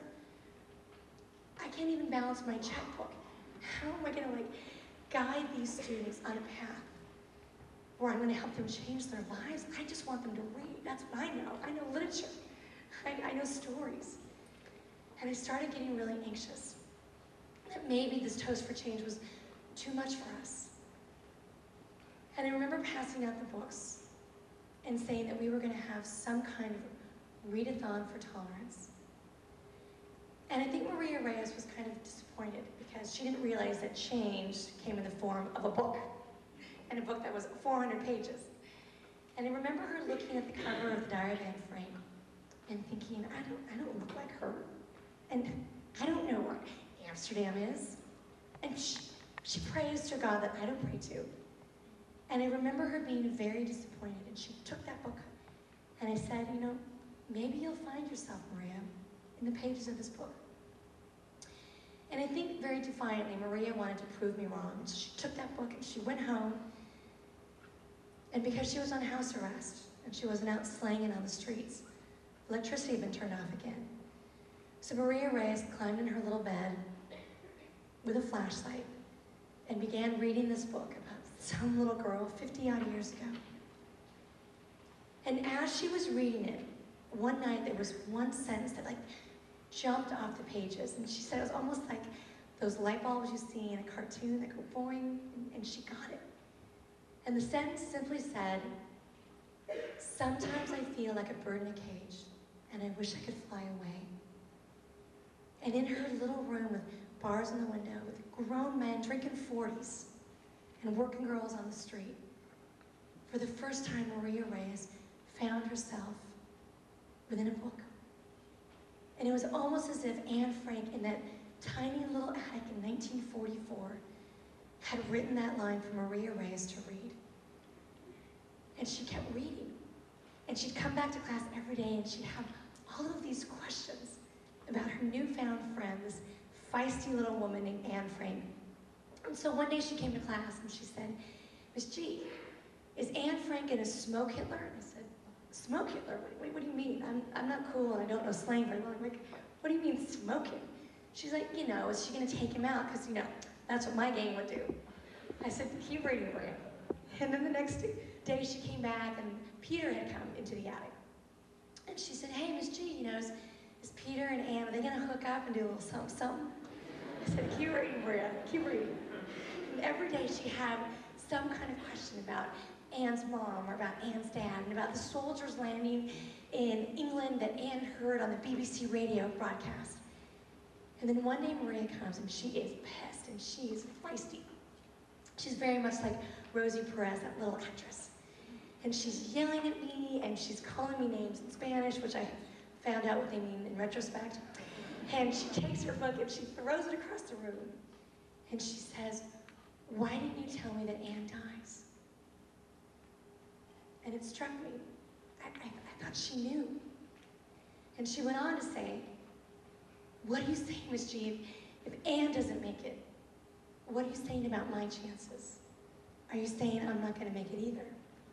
I can't even balance my checkbook. How am I gonna like guide these students on a path where I'm gonna help them change their lives? I just want them to read. That's what I know. I know literature. I, I know stories. And I started getting really anxious that maybe this Toast for Change was too much for us. And I remember passing out the books and saying that we were gonna have some kind of readathon for tolerance. And I think Maria Reyes was kind of disappointed because she didn't realize that change came in the form of a book, and a book that was four hundred pages. And I remember her looking at the cover of the Diary of Anne Frank and thinking, I don't, I don't look like her. And I don't know where Amsterdam is. And she, she prays to God that I don't pray to. And I remember her being very disappointed, and she took that book, and I said, you know, maybe you'll find yourself, Maria, in the pages of this book. And I think very defiantly, Maria wanted to prove me wrong. And so she took that book and she went home, and because she was on house arrest, and she wasn't out slanging on the streets, electricity had been turned off again. So Maria Reyes climbed in her little bed with a flashlight and began reading this book about some little girl fifty odd years ago. And as she was reading it, one night there was one sentence that like jumped off the pages, and she said it was almost like those light bulbs you see in a cartoon that go boing, and, and she got it. And the sentence simply said, sometimes I feel like a bird in a cage, and I wish I could fly away. And in her little room with bars in the window, with grown men drinking forties, and working girls on the street, for the first time Maria Reyes found herself within a book. And it was almost as if Anne Frank, in that tiny little attic in nineteen forty-four, had written that line for Maria Reyes to read. And she kept reading. And she'd come back to class every day, and she'd have all of these questions about her newfound friend, this feisty little woman named Anne Frank. And so one day she came to class and she said, Miss G, is Anne Frank in a smoke Hitler? And I said, smoke Hitler? What, what do you mean? I'm, I'm not cool and I don't know slang very well. I'm like, what do you mean smoking? She's like, you know, is she gonna take him out? Because, you know, that's what my gang would do. I said, keep reading, Maria. And then the next day she came back and Peter had come into the attic. And she said, hey, Miss G, you know, is, is Peter and Anne, are they gonna hook up and do a little something, something? I said, keep reading, Maria, keep reading. And every day she had some kind of question about Anne's mom, or about Anne's dad, and about the soldiers landing in England that Anne heard on the B B C radio broadcast. And then one day Maria comes and she is pissed and she is feisty. She's very much like Rosie Perez, that little actress. And she's yelling at me and she's calling me names in Spanish, which I found out what they mean in retrospect. And she takes her book and she throws it across the room. And she says, "Why didn't you tell me that Anne dies?" And it struck me. I, I, I thought she knew. And she went on to say, "What are you saying, Miss Jeeve? If Anne doesn't make it, what are you saying about my chances? Are you saying I'm not going to make it either?"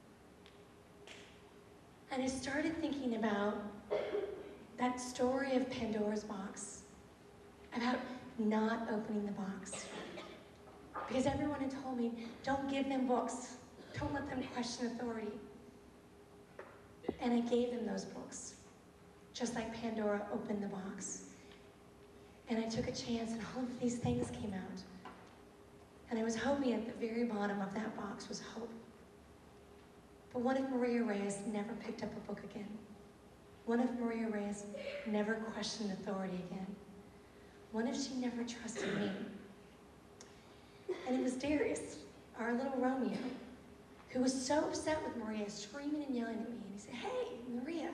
And I started thinking about that story of Pandora's box, about not opening the box. Because everyone had told me, don't give them books. Don't let them question authority. And I gave them those books, just like Pandora opened the box. And I took a chance and all of these things came out. And I was hoping at the very bottom of that box was hope. But what if Maria Reyes never picked up a book again? What if Maria Reyes never questioned authority again? What if she never trusted me? And it was Darius, our little Romeo, who was so upset with Maria, screaming and yelling at me. And he said, "Hey, Maria,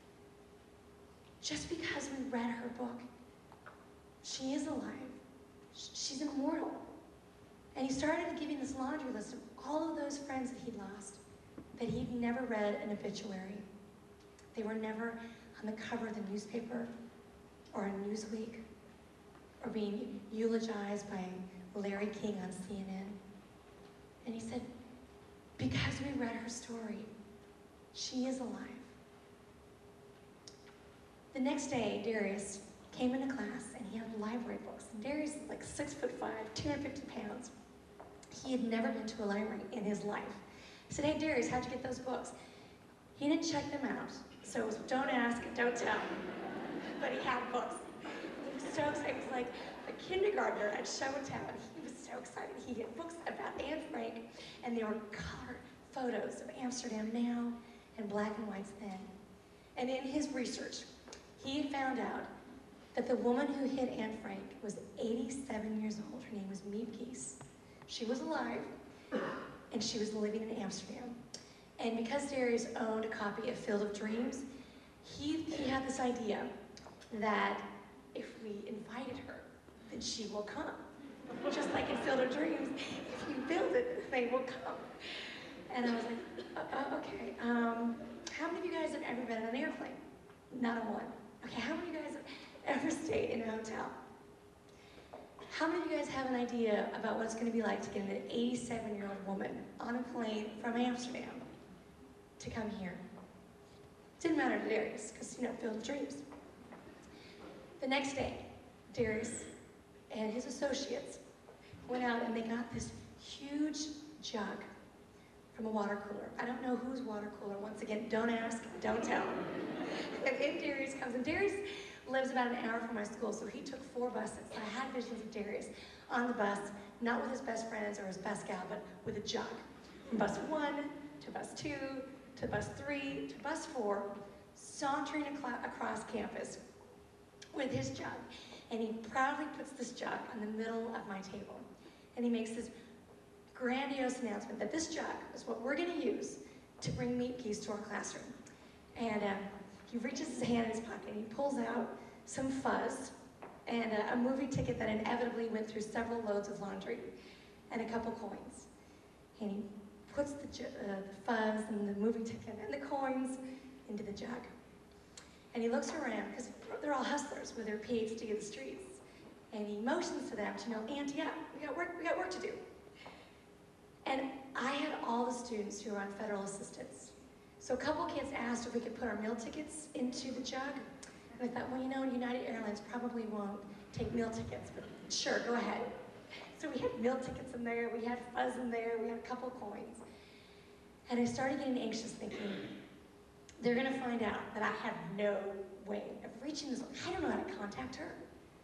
just because we read her book, she is alive. She's immortal." And he started giving this laundry list of all of those friends that he'd lost, that he'd never read an obituary. They were never on the cover of the newspaper or in Newsweek or being eulogized by Larry King on C N N. And he said, because we read her story, she is alive. The next day, Darius came into class and he had library books. And Darius is like six foot five, two hundred fifty pounds. He had never been to a library in his life. I said, "Hey, Darius, how'd you get those books?" He didn't check them out. So it was don't ask, don't tell. But he had books. He was so excited. He was like a kindergartner at Show and Tell. He was so excited. He had books about Anne Frank, and they were color photos of Amsterdam now and black and whites then. And in his research, he had found out that the woman who hit Anne Frank was eighty-seven years old. Her name was Miep Gies. She was alive, and she was living in Amsterdam. And because Darius owned a copy of Field of Dreams, he, he had this idea that if we invited her, then she will come. Just like in Field of Dreams, if you build it, they will come. And I was like, uh, uh, okay, um, how many of you guys have ever been on an airplane? Not a one. Okay, how many of you guys have ever stayed in a hotel? How many of you guys have an idea about what it's going to be like to get an eighty-seven-year-old woman on a plane from Amsterdam to come here? Didn't matter to Darius, because, you know, Field of Dreams. The next day, Darius and his associates went out and they got this huge jug from a water cooler. I don't know whose water cooler. Once again, don't ask, don't tell. And in Darius comes, and Darius lives about an hour from my school, so he took four buses. I had visions of Darius on the bus, not with his best friends or his best gal, but with a jug. From bus one to bus two to bus three to bus four, sauntering across campus with his jug. And he proudly puts this jug on the middle of my table. And he makes this grandiose announcement that this jug is what we're going to use to bring Miep Gies to our classroom. And um, he reaches his hand in his pocket and he pulls out some fuzz and uh, a movie ticket that inevitably went through several loads of laundry and a couple coins. And he puts the, ju uh, the fuzz and the movie ticket and the coins into the jug. And he looks around, because they're all hustlers with their P H D in the streets. And he motions to them to, you know, ante up, we got work, we got work to do. And I had all the students who were on federal assistance. So a couple kids asked if we could put our meal tickets into the jug. And I thought, well, you know, United Airlines probably won't take meal tickets, but sure, go ahead. So we had meal tickets in there, we had fuzz in there, we had a couple coins. And I started getting anxious thinking, they're gonna find out that I have no way of reaching this. I don't know how to contact her.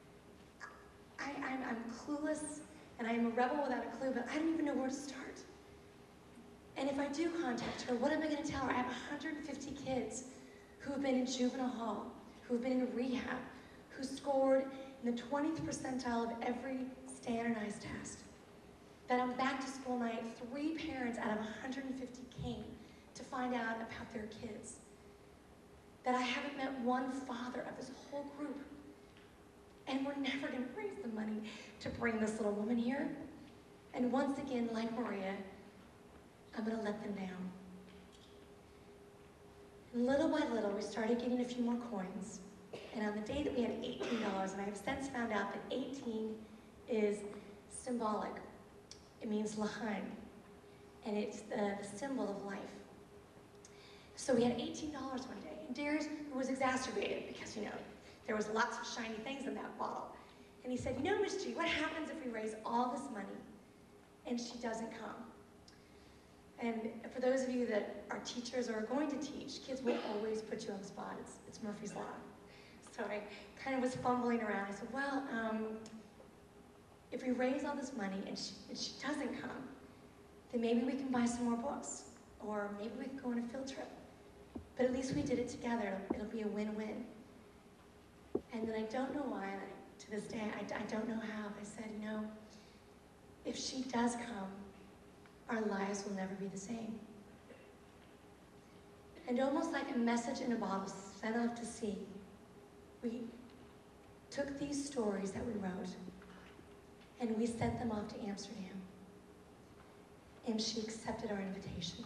I, I'm, I'm clueless, and I am a rebel without a clue, but I don't even know where to start. And if I do contact her, what am I gonna tell her? I have one hundred fifty kids who have been in juvenile hall, who have been in rehab, who scored in the twentieth percentile of every standardized test. That on back to school night, three parents out of one hundred fifty came to find out about their kids. That I haven't met one father of this whole group. And we're never gonna raise the money to bring this little woman here. And once again, like Maria, I'm gonna let them down. And little by little, we started getting a few more coins. And on the day that we had eighteen dollars, and I have since found out that eighteen is symbolic. It means L'chaim, and it's the, the symbol of life. So we had eighteen dollars one day, and Darius was exacerbated because, you know, there was lots of shiny things in that bottle. And he said, you know, Miss G, what happens if we raise all this money and she doesn't come? And for those of you that are teachers or are going to teach, kids will always put you on the spot. It's, it's Murphy's Law. So I kind of was fumbling around. I said, well, um, if we raise all this money and she, and she doesn't come, then maybe we can buy some more books, or maybe we can go on a field trip. But at least we did it together. It'll, it'll be a win-win. And then I don't know why, and I, to this day, I, I don't know how, I said, you know, if she does come, our lives will never be the same. And almost like a message in a bottle sent off to sea, we took these stories that we wrote and we sent them off to Amsterdam. And she accepted our invitation.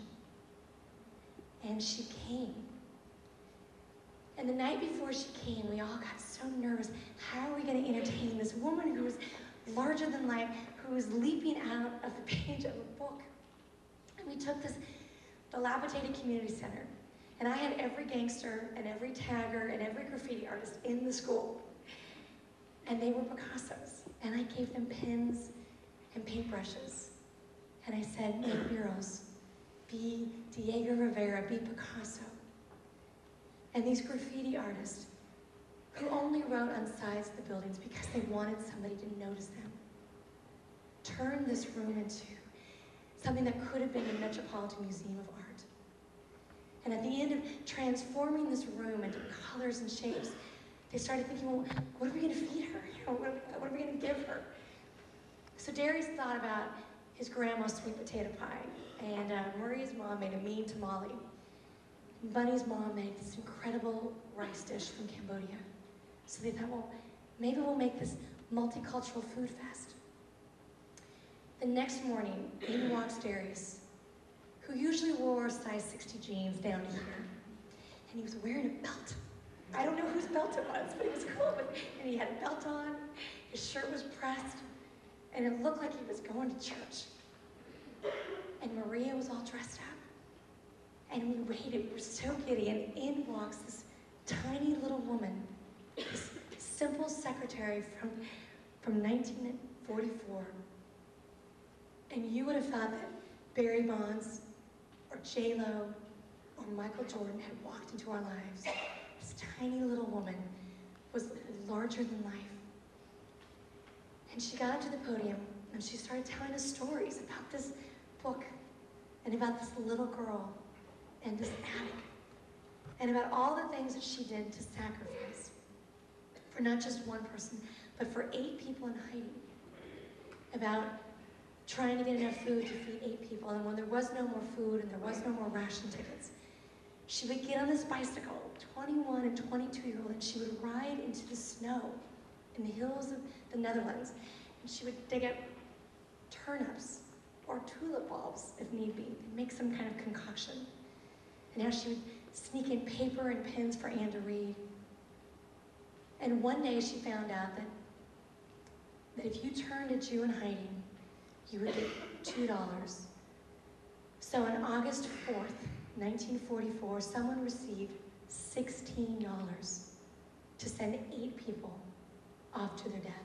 And she came. And the night before she came, we all got so nervous. How are we going to entertain this woman who is larger than life, who is leaping out of the page of a book? And we took this dilapidated community center. And I had every gangster and every tagger and every graffiti artist in the school. And they were Picassos. And I gave them pens and paintbrushes. And I said, make murals. Be Diego Rivera, be Picasso. And these graffiti artists who only wrote on sides of the buildings because they wanted somebody to notice them, turned this room into something that could have been the Metropolitan Museum of Art. And at the end of transforming this room into colors and shapes, they started thinking, well, what are we going to feed her? You know, what, what are we going to give her? So Darius thought about his grandma's sweet potato pie, and uh, Maria's mom made a mean tamale. And Bunny's mom made this incredible rice dish from Cambodia. So they thought, well, maybe we'll make this multicultural food fest. The next morning, in walks Darius, who usually wore size sixty jeans down to here, and he was wearing a belt. I don't know whose belt it was, but it was cool. And he had a belt on, his shirt was pressed, and it looked like he was going to church. And Maria was all dressed up. And we waited, we were so giddy, and in walks this tiny little woman, this simple secretary from, from nineteen forty-four. And you would have thought that Barry Bonds, or J Lo, or Michael Jordan had walked into our lives. This tiny little woman was larger than life. And she got up to the podium and she started telling us stories about this book and about this little girl and this attic and about all the things that she did to sacrifice for not just one person, but for eight people in hiding. About trying to get enough food to feed eight people, and when there was no more food and there was no more ration tickets, she would get on this bicycle, twenty-one and twenty-two year old, and she would ride into the snow in the hills of the Netherlands, and she would dig up turnips or tulip bulbs if need be, and make some kind of concoction. And now she would sneak in paper and pens for Anne to read. And one day she found out that, that if you turned a Jew in hiding, you would get two dollars. So on August fourth, nineteen forty-four, someone received sixteen dollars to send eight people off to their death.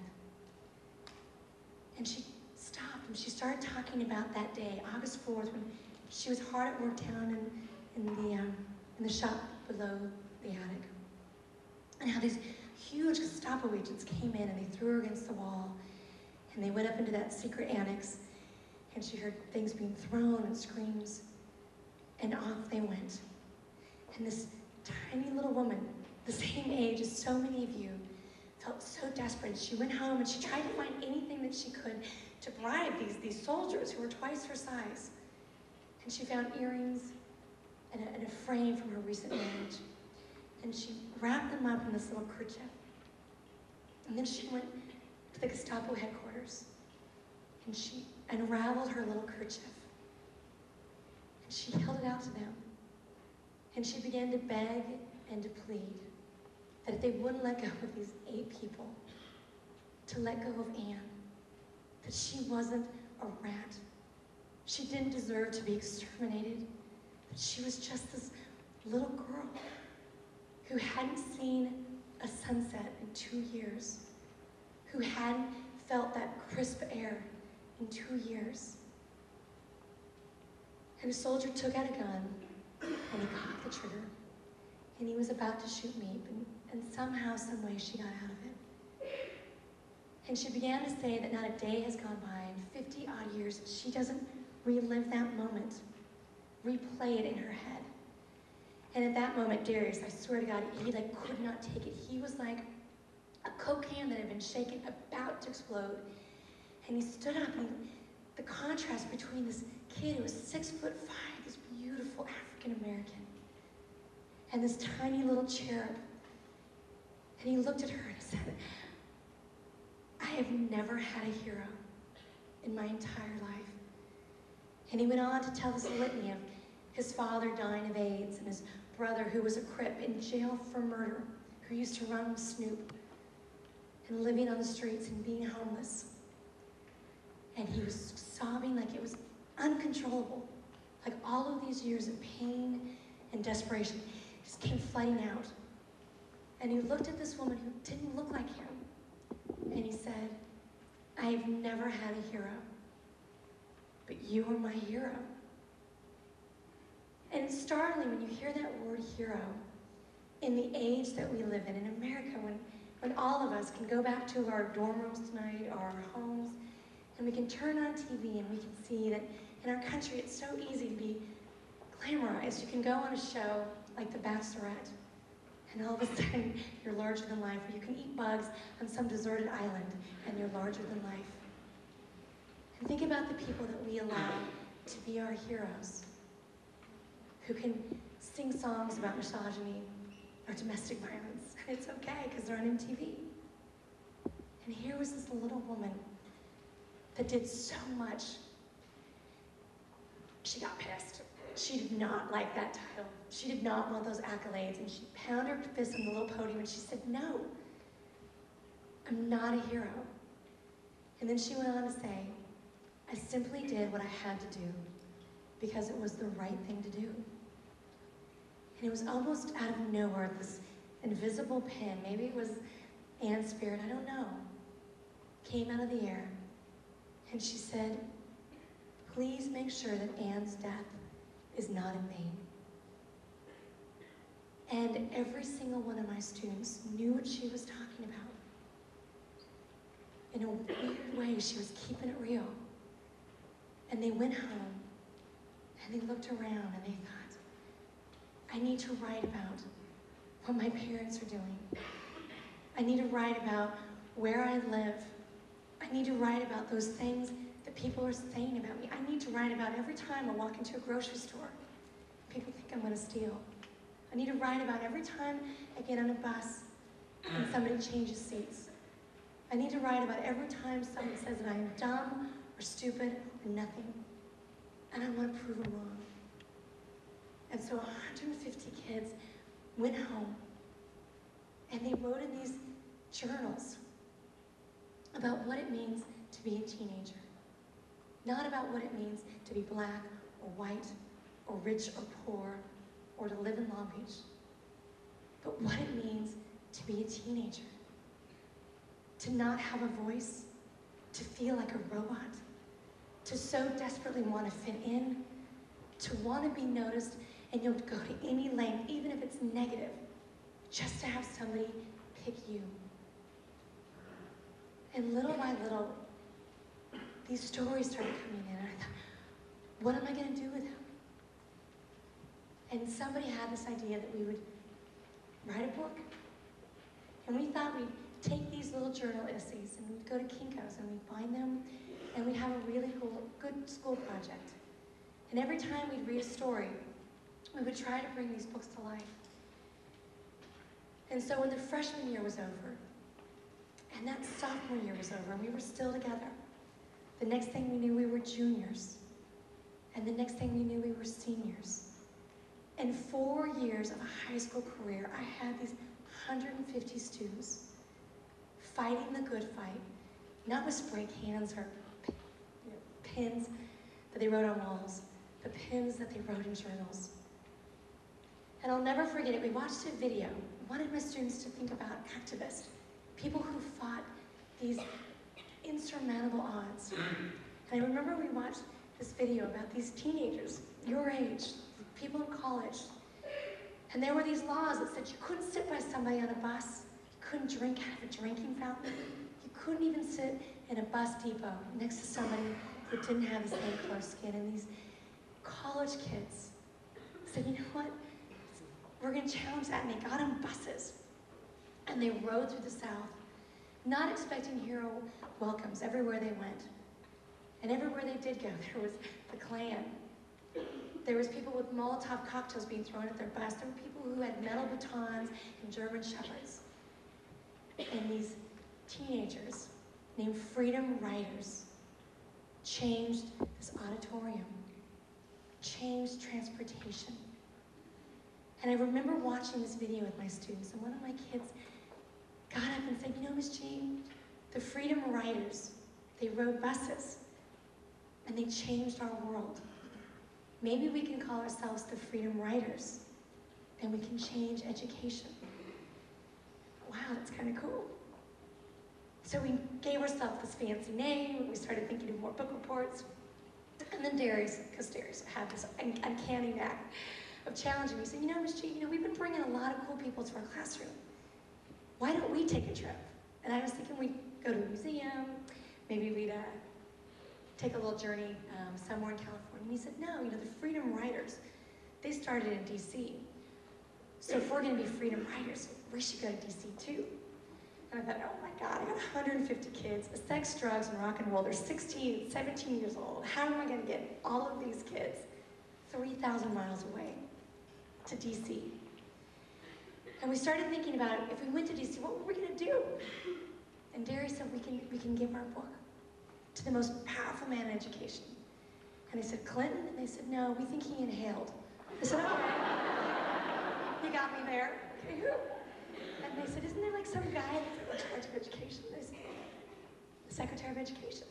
And she stopped and she started talking about that day, August fourth, when she was hard at work down in, in, the, um, in the shop below the attic. And how these huge Gestapo agents came in and they threw her against the wall. And they went up into that secret annex, and she heard things being thrown and screams, and off they went. And this tiny little woman, the same age as so many of you, felt so desperate. She went home and she tried to find anything that she could to bribe these, these soldiers who were twice her size. And she found earrings and a, and a frame from her recent marriage. And she wrapped them up in this little kerchief. And then she went to the Gestapo headquarters and she unraveled her little kerchief. And she held it out to them. And she began to beg and to plead that if they wouldn't let go of these eight people, to let go of Anne, that she wasn't a rat. She didn't deserve to be exterminated, that she was just this little girl who hadn't seen a sunset in two years, who hadn't felt that crisp air in two years. And a soldier took out a gun, and he cocked the trigger, and he was about to shoot me, and, and somehow, some way, she got out of it. And she began to say that not a day has gone by in fifty odd years that she doesn't relive that moment, replay it in her head. And at that moment, Darius, I swear to God, he like could not take it. He was like a Coke can that had been shaken, about to explode. And he stood up, and the contrast between this kid who was six foot five, this beautiful African American, and this tiny little cherub. And he looked at her and he said, I have never had a hero in my entire life. And he went on to tell this litany of his father dying of AIDS and his brother who was a Crip in jail for murder, who used to run with Snoop, and living on the streets and being homeless. And he was sobbing like it was uncontrollable, like all of these years of pain and desperation just came flooding out. And he looked at this woman who didn't look like him, and he said, I have never had a hero, but you are my hero. And it's startling when you hear that word hero in the age that we live in, in America, when, when all of us can go back to our dorm rooms tonight or our homes, and we can turn on T V and we can see that in our country it's so easy to be glamorized. You can go on a show like The Bachelorette, and all of a sudden you're larger than life, or you can eat bugs on some deserted island and you're larger than life. And think about the people that we allow to be our heroes, who can sing songs about misogyny or domestic violence. And it's okay, because they're on M T V. And here was this little woman that did so much. She got pissed. She did not like that title. She did not want those accolades. And she pounded her fist on the little podium and she said, no, I'm not a hero. And then she went on to say, I simply did what I had to do because it was the right thing to do. And it was almost out of nowhere, this invisible pen, maybe it was Anne's spirit, I don't know, came out of the air. And she said, please make sure that Anne's death is not in vain. And every single one of my students knew what she was talking about. In a weird way, she was keeping it real. And they went home, and they looked around, and they thought, I need to write about what my parents are doing. I need to write about where I live. I need to write about those things that people are saying about me. I need to write about every time I walk into a grocery store, people think I'm gonna steal. I need to write about every time I get on a bus and somebody changes seats. I need to write about every time someone says that I am dumb or stupid or nothing. And I want to prove them wrong. And so one hundred fifty kids went home and they wrote in these journals about what it means to be a teenager. Not about what it means to be black or white or rich or poor or to live in Long Beach, but what it means to be a teenager. To not have a voice, to feel like a robot, to so desperately want to fit in, to want to be noticed, and you'll go to any length, even if it's negative, just to have somebody pick you. And little by little, these stories started coming in, and I thought, what am I going to do with them? And somebody had this idea that we would write a book. And we thought we'd take these little journal essays and we'd go to Kinko's and we'd bind them and we'd have a really cool, good school project. And every time we'd read a story, we would try to bring these books to life. And so when the freshman year was over, and that sophomore year was over, and we were still together, the next thing we knew, we were juniors. And the next thing we knew, we were seniors. In four years of a high school career, I had these one hundred fifty students fighting the good fight, not with spray cans or you know, pins that they wrote on walls, but pins that they wrote in journals. And I'll never forget it. We watched a video. I wanted my students to think about activists, people who fought these insurmountable odds. And I remember we watched this video about these teenagers, your age, people in college. And there were these laws that said you couldn't sit by somebody on a bus, you couldn't drink out of a drinking fountain, you couldn't even sit in a bus depot next to somebody who didn't have the same color skin. And these college kids said, you know what? We're gonna challenge that, and they got on buses. And they rode through the South, not expecting hero welcomes everywhere they went. And everywhere they did go, there was the Klan. There was people with Molotov cocktails being thrown at their bus. There were people who had metal batons and German shepherds. And these teenagers named Freedom Riders changed this auditorium, changed transportation. And I remember watching this video with my students, and one of my kids got up and said, you know, Miss Jean, the Freedom Riders, they rode buses, and they changed our world. Maybe we can call ourselves the Freedom Riders, and we can change education. Wow, that's kind of cool. So we gave ourselves this fancy name, we started thinking of more book reports, and then Darius, because Darius had this un uncanny knack of challenging me. He said, you know, Miss Jean, you know, we've been bringing a lot of cool people to our classroom. Why don't we take a trip? And I was thinking we'd go to a museum, maybe we'd uh, take a little journey um, somewhere in California. And he said, no, you know, the Freedom Riders, they started in D C. So if we're gonna be Freedom Riders, we should go to D C too. And I thought, oh my God, I got one hundred fifty kids, sex, drugs, and rock and roll. They're sixteen, seventeen years old. How am I gonna get all of these kids three thousand miles away to D C? And we started thinking about, if we went to D C, what were we gonna do? And Darius said, we can, we can give our book to the most powerful man in education. And I said, Clinton? And they said, no, we think he inhaled. I said, okay, you got me there. Okay, who? And they said, isn't there like some guy that's in charge of education? I said, the Secretary of Education.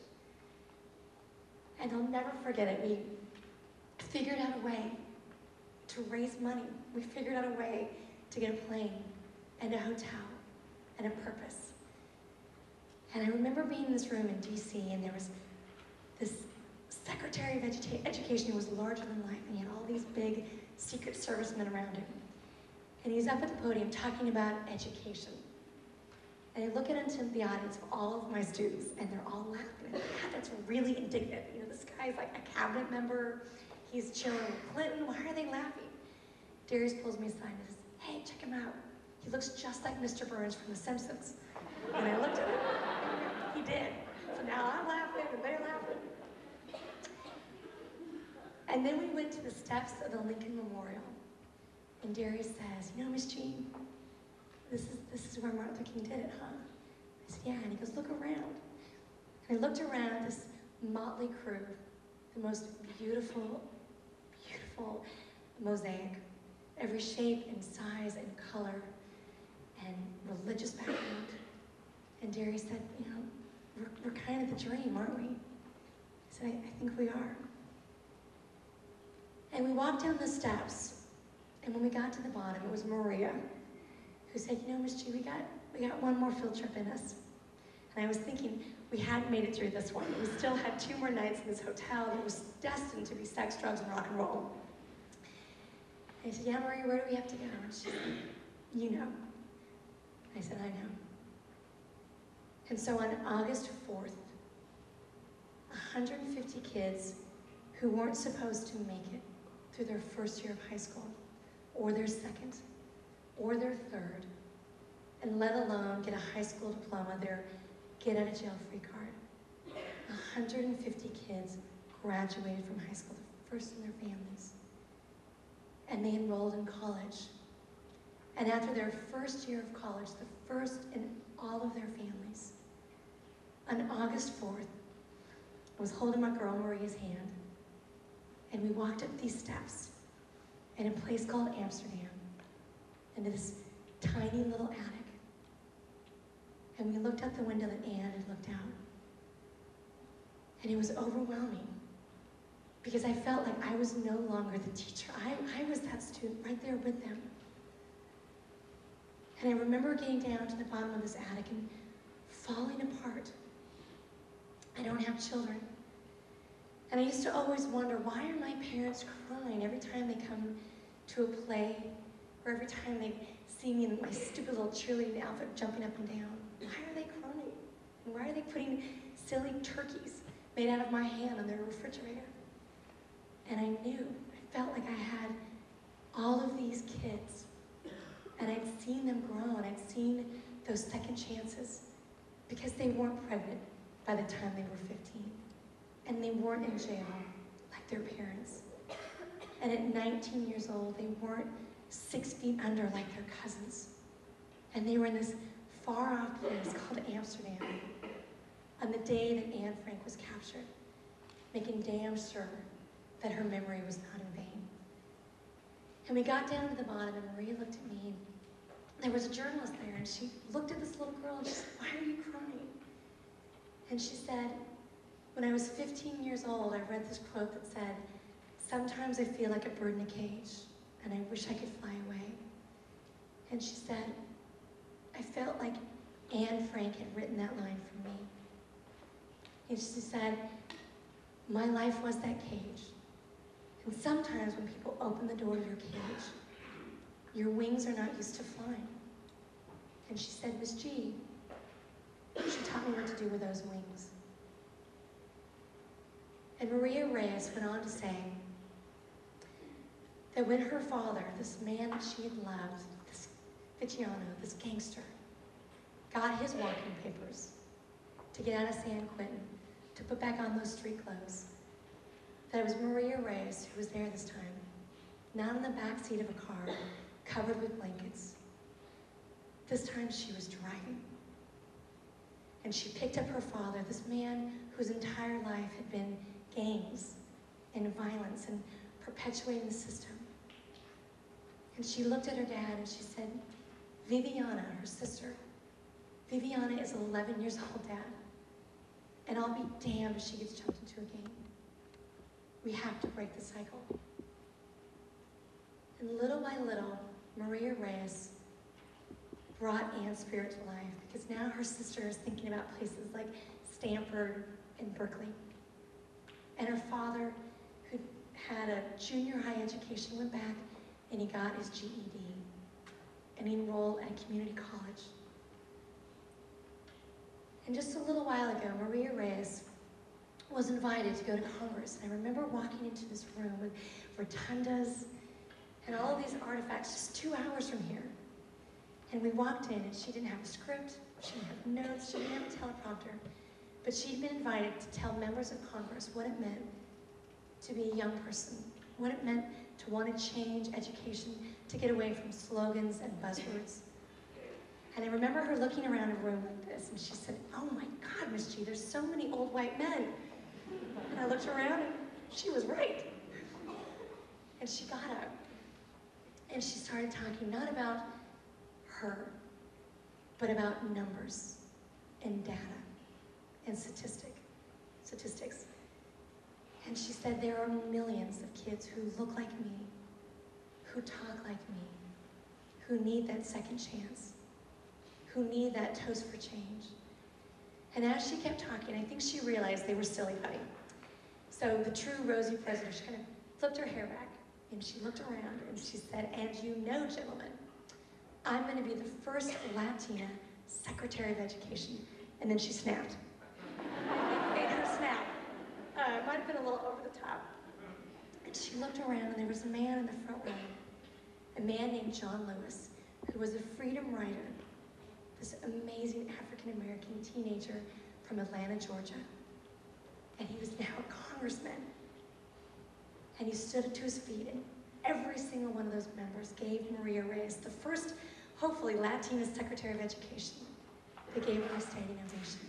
And I'll never forget it. We figured out a way to raise money. We figured out a way to get a plane and a hotel and a purpose. And I remember being in this room in D C, and there was this Secretary of Edu Education who was larger than life, and he had all these big Secret Servicemen around him. And he's up at the podium talking about education. And I look into the audience of all of my students, and they're all laughing. And God, that's really indignant. You know, this guy's like a cabinet member. He's chilling with Clinton. Why are they laughing? Darius pulls me aside and says, hey, check him out. He looks just like Mister Burns from The Simpsons. And I looked at him. He did. So now I'm laughing, and they're laughing. And then we went to the steps of the Lincoln Memorial. And Darius says, you know, Miss Jean, this is, this is where Martin Luther King did it, huh? I said, yeah. And he goes, look around. And I looked around at this motley crew, the most beautiful, beautiful mosaic, every shape and size and color and religious background. And Darius said, you know, we're, we're kind of the dream, aren't we? I said, I, I think we are. And we walked down the steps, and when we got to the bottom, it was Maria, who said, you know, Miss G, we got, we got one more field trip in us. And I was thinking, we hadn't made it through this one. We still had two more nights in this hotel that was destined to be sex, drugs, and rock and roll. And I said, yeah, Maria, where do we have to go? And she said, you know. I said, I know. And so on August fourth, one hundred fifty kids who weren't supposed to make it through their first year of high school, or their second, or their third, and let alone get a high school diploma, their get out of jail free card. one hundred fifty kids graduated from high school, the first in their families. And they enrolled in college. And after their first year of college, the first in all of their families, on August fourth, I was holding my girl Maria's hand, and we walked up these steps in a place called Amsterdam, into this tiny little attic. And we looked out the window that Anne had looked out. And it was overwhelming, because I felt like I was no longer the teacher. I, I was that student right there with them. And I remember getting down to the bottom of this attic and falling apart. I don't have children. And I used to always wonder, why are my parents crying every time they come to a play, or every time they see me in my stupid little cheerleading outfit jumping up and down? Why are they crying? And why are they putting silly turkeys made out of my hand on their refrigerator? And I knew, I felt like I had all of these kids, and I'd seen them grow, and I'd seen those second chances, because they weren't pregnant by the time they were fifteen, and they weren't in jail like their parents. And at nineteen years old, they weren't six feet under like their cousins. And they were in this far-off place called Amsterdam on the day that Anne Frank was captured, making damn sure that her memory was not in vain. And we got down to the bottom, and Maria looked at me. There was a journalist there, and she looked at this little girl, and she said, "Why are you crying?" And she said, "When I was fifteen years old, I read this quote that said, 'Sometimes I feel like a bird in a cage, and I wish I could fly away.'" And she said, "I felt like Anne Frank had written that line for me." And she said, "My life was that cage. And sometimes when people open the door to your cage, your wings are not used to flying." And she said, "Miss G, she taught me what to do with those wings." And Maria Reyes went on to say that when her father, this man that she had loved, this Viciano, this gangster, got his walking papers to get out of San Quentin, to put back on those street clothes, that it was Maria Reyes who was there this time, not in the back seat of a car, covered with blankets. This time she was driving. And she picked up her father, this man whose entire life had been gangs and violence and perpetuating the system. And she looked at her dad and she said, "Viviana," her sister, "Viviana is eleven years old, Dad. And I'll be damned if she gets jumped into a gang. We have to break the cycle." And little by little, Maria Reyes brought Anne's spirit to life, because now her sister is thinking about places like Stanford and Berkeley. And her father, who had a junior high education, went back and he got his G E D. And he enrolled at a community college. And just a little while ago, Maria Reyes was invited to go to Congress. And I remember walking into this room with rotundas and all of these artifacts just two hours from here. And we walked in, and she didn't have a script, she didn't have notes, she didn't have a teleprompter, but she'd been invited to tell members of Congress what it meant to be a young person, what it meant to want to change education, to get away from slogans and buzzwords. And I remember her looking around a room like this, and she said, "Oh my God, Miss G, there's so many old white men." And I looked around, and she was right. And she got up, and she started talking not about her, but about numbers and data and statistic, statistics. And she said, "There are millions of kids who look like me, who talk like me, who need that second chance, who need that toast for change." And as she kept talking, I think she realized they were silly putty. So the true Rosie president, she kind of flipped her hair back, and she looked around, and she said, "And you know, gentlemen, I'm going to be the first Latina Secretary of Education." And then she snapped. Made her snap. Uh, it might have been a little over the top. And she looked around, and there was a man in the front row, a man named John Lewis, who was a freedom writer, this amazing African-American teenager from Atlanta, Georgia. And he was now a congressman. And he stood up to his feet, and every single one of those members gave Maria Reyes, the first, hopefully, Latina Secretary of Education. They gave her a standing ovation.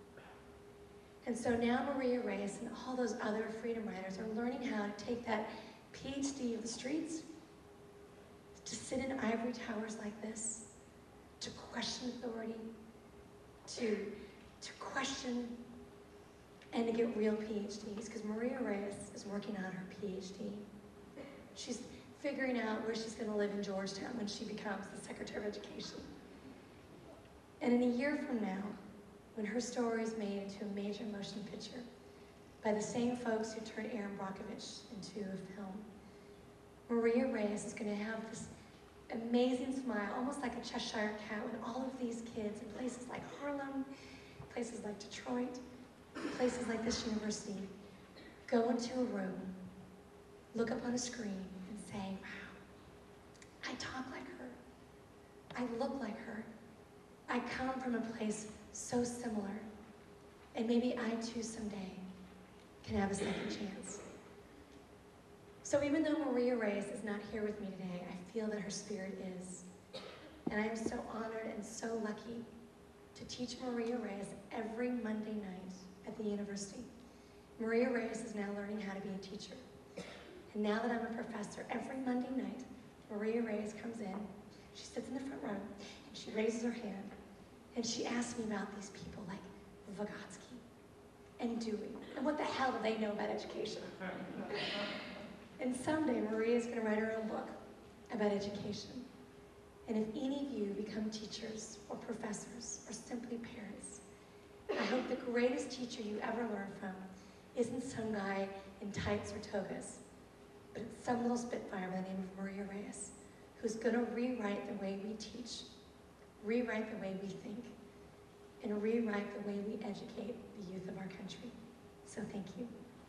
And so now Maria Reyes and all those other freedom riders are learning how to take that P H D of the streets, to sit in ivory towers like this, to question authority, to, to question and to get real P H Ds, because Maria Reyes is working on her P H D. She's figuring out where she's going to live in Georgetown when she becomes the Secretary of Education. And in a year from now, when her story is made into a major motion picture by the same folks who turned Erin Brockovich into a film, Maria Reyes is going to have this amazing smile, almost like a Cheshire cat, when all of these kids in places like Harlem, places like Detroit, places like this university, go into a room, look up on a screen, and say, wow, I talk like her. I look like her. I come from a place so similar. And maybe I too someday can have a second chance. So even though Maria Reyes is not here with me today, I feel that her spirit is. And I am so honored and so lucky to teach Maria Reyes every Monday night at the university. Maria Reyes is now learning how to be a teacher. And now that I'm a professor, every Monday night, Maria Reyes comes in, she sits in the front row, and she raises her hand, and she asks me about these people like Vygotsky and Dewey, and what the hell do they know about education? And someday, Maria is going to write her own book about education. And if any of you become teachers or professors or simply parents, I hope the greatest teacher you ever learn from isn't some guy in tights or togas, but it's some little spitfire by the name of Maria Reyes, who's going to rewrite the way we teach, rewrite the way we think, and rewrite the way we educate the youth of our country. So thank you.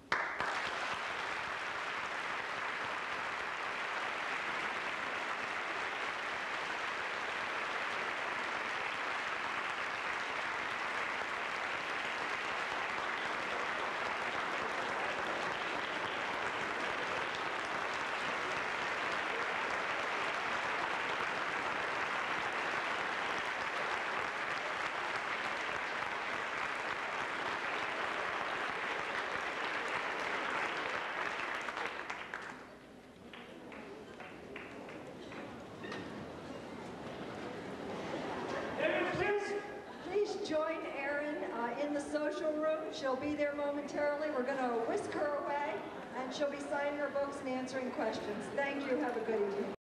Join Erin uh, in the social room. She'll be there momentarily. We're going to whisk her away, and she'll be signing her books and answering questions. Thank you. Have a good evening.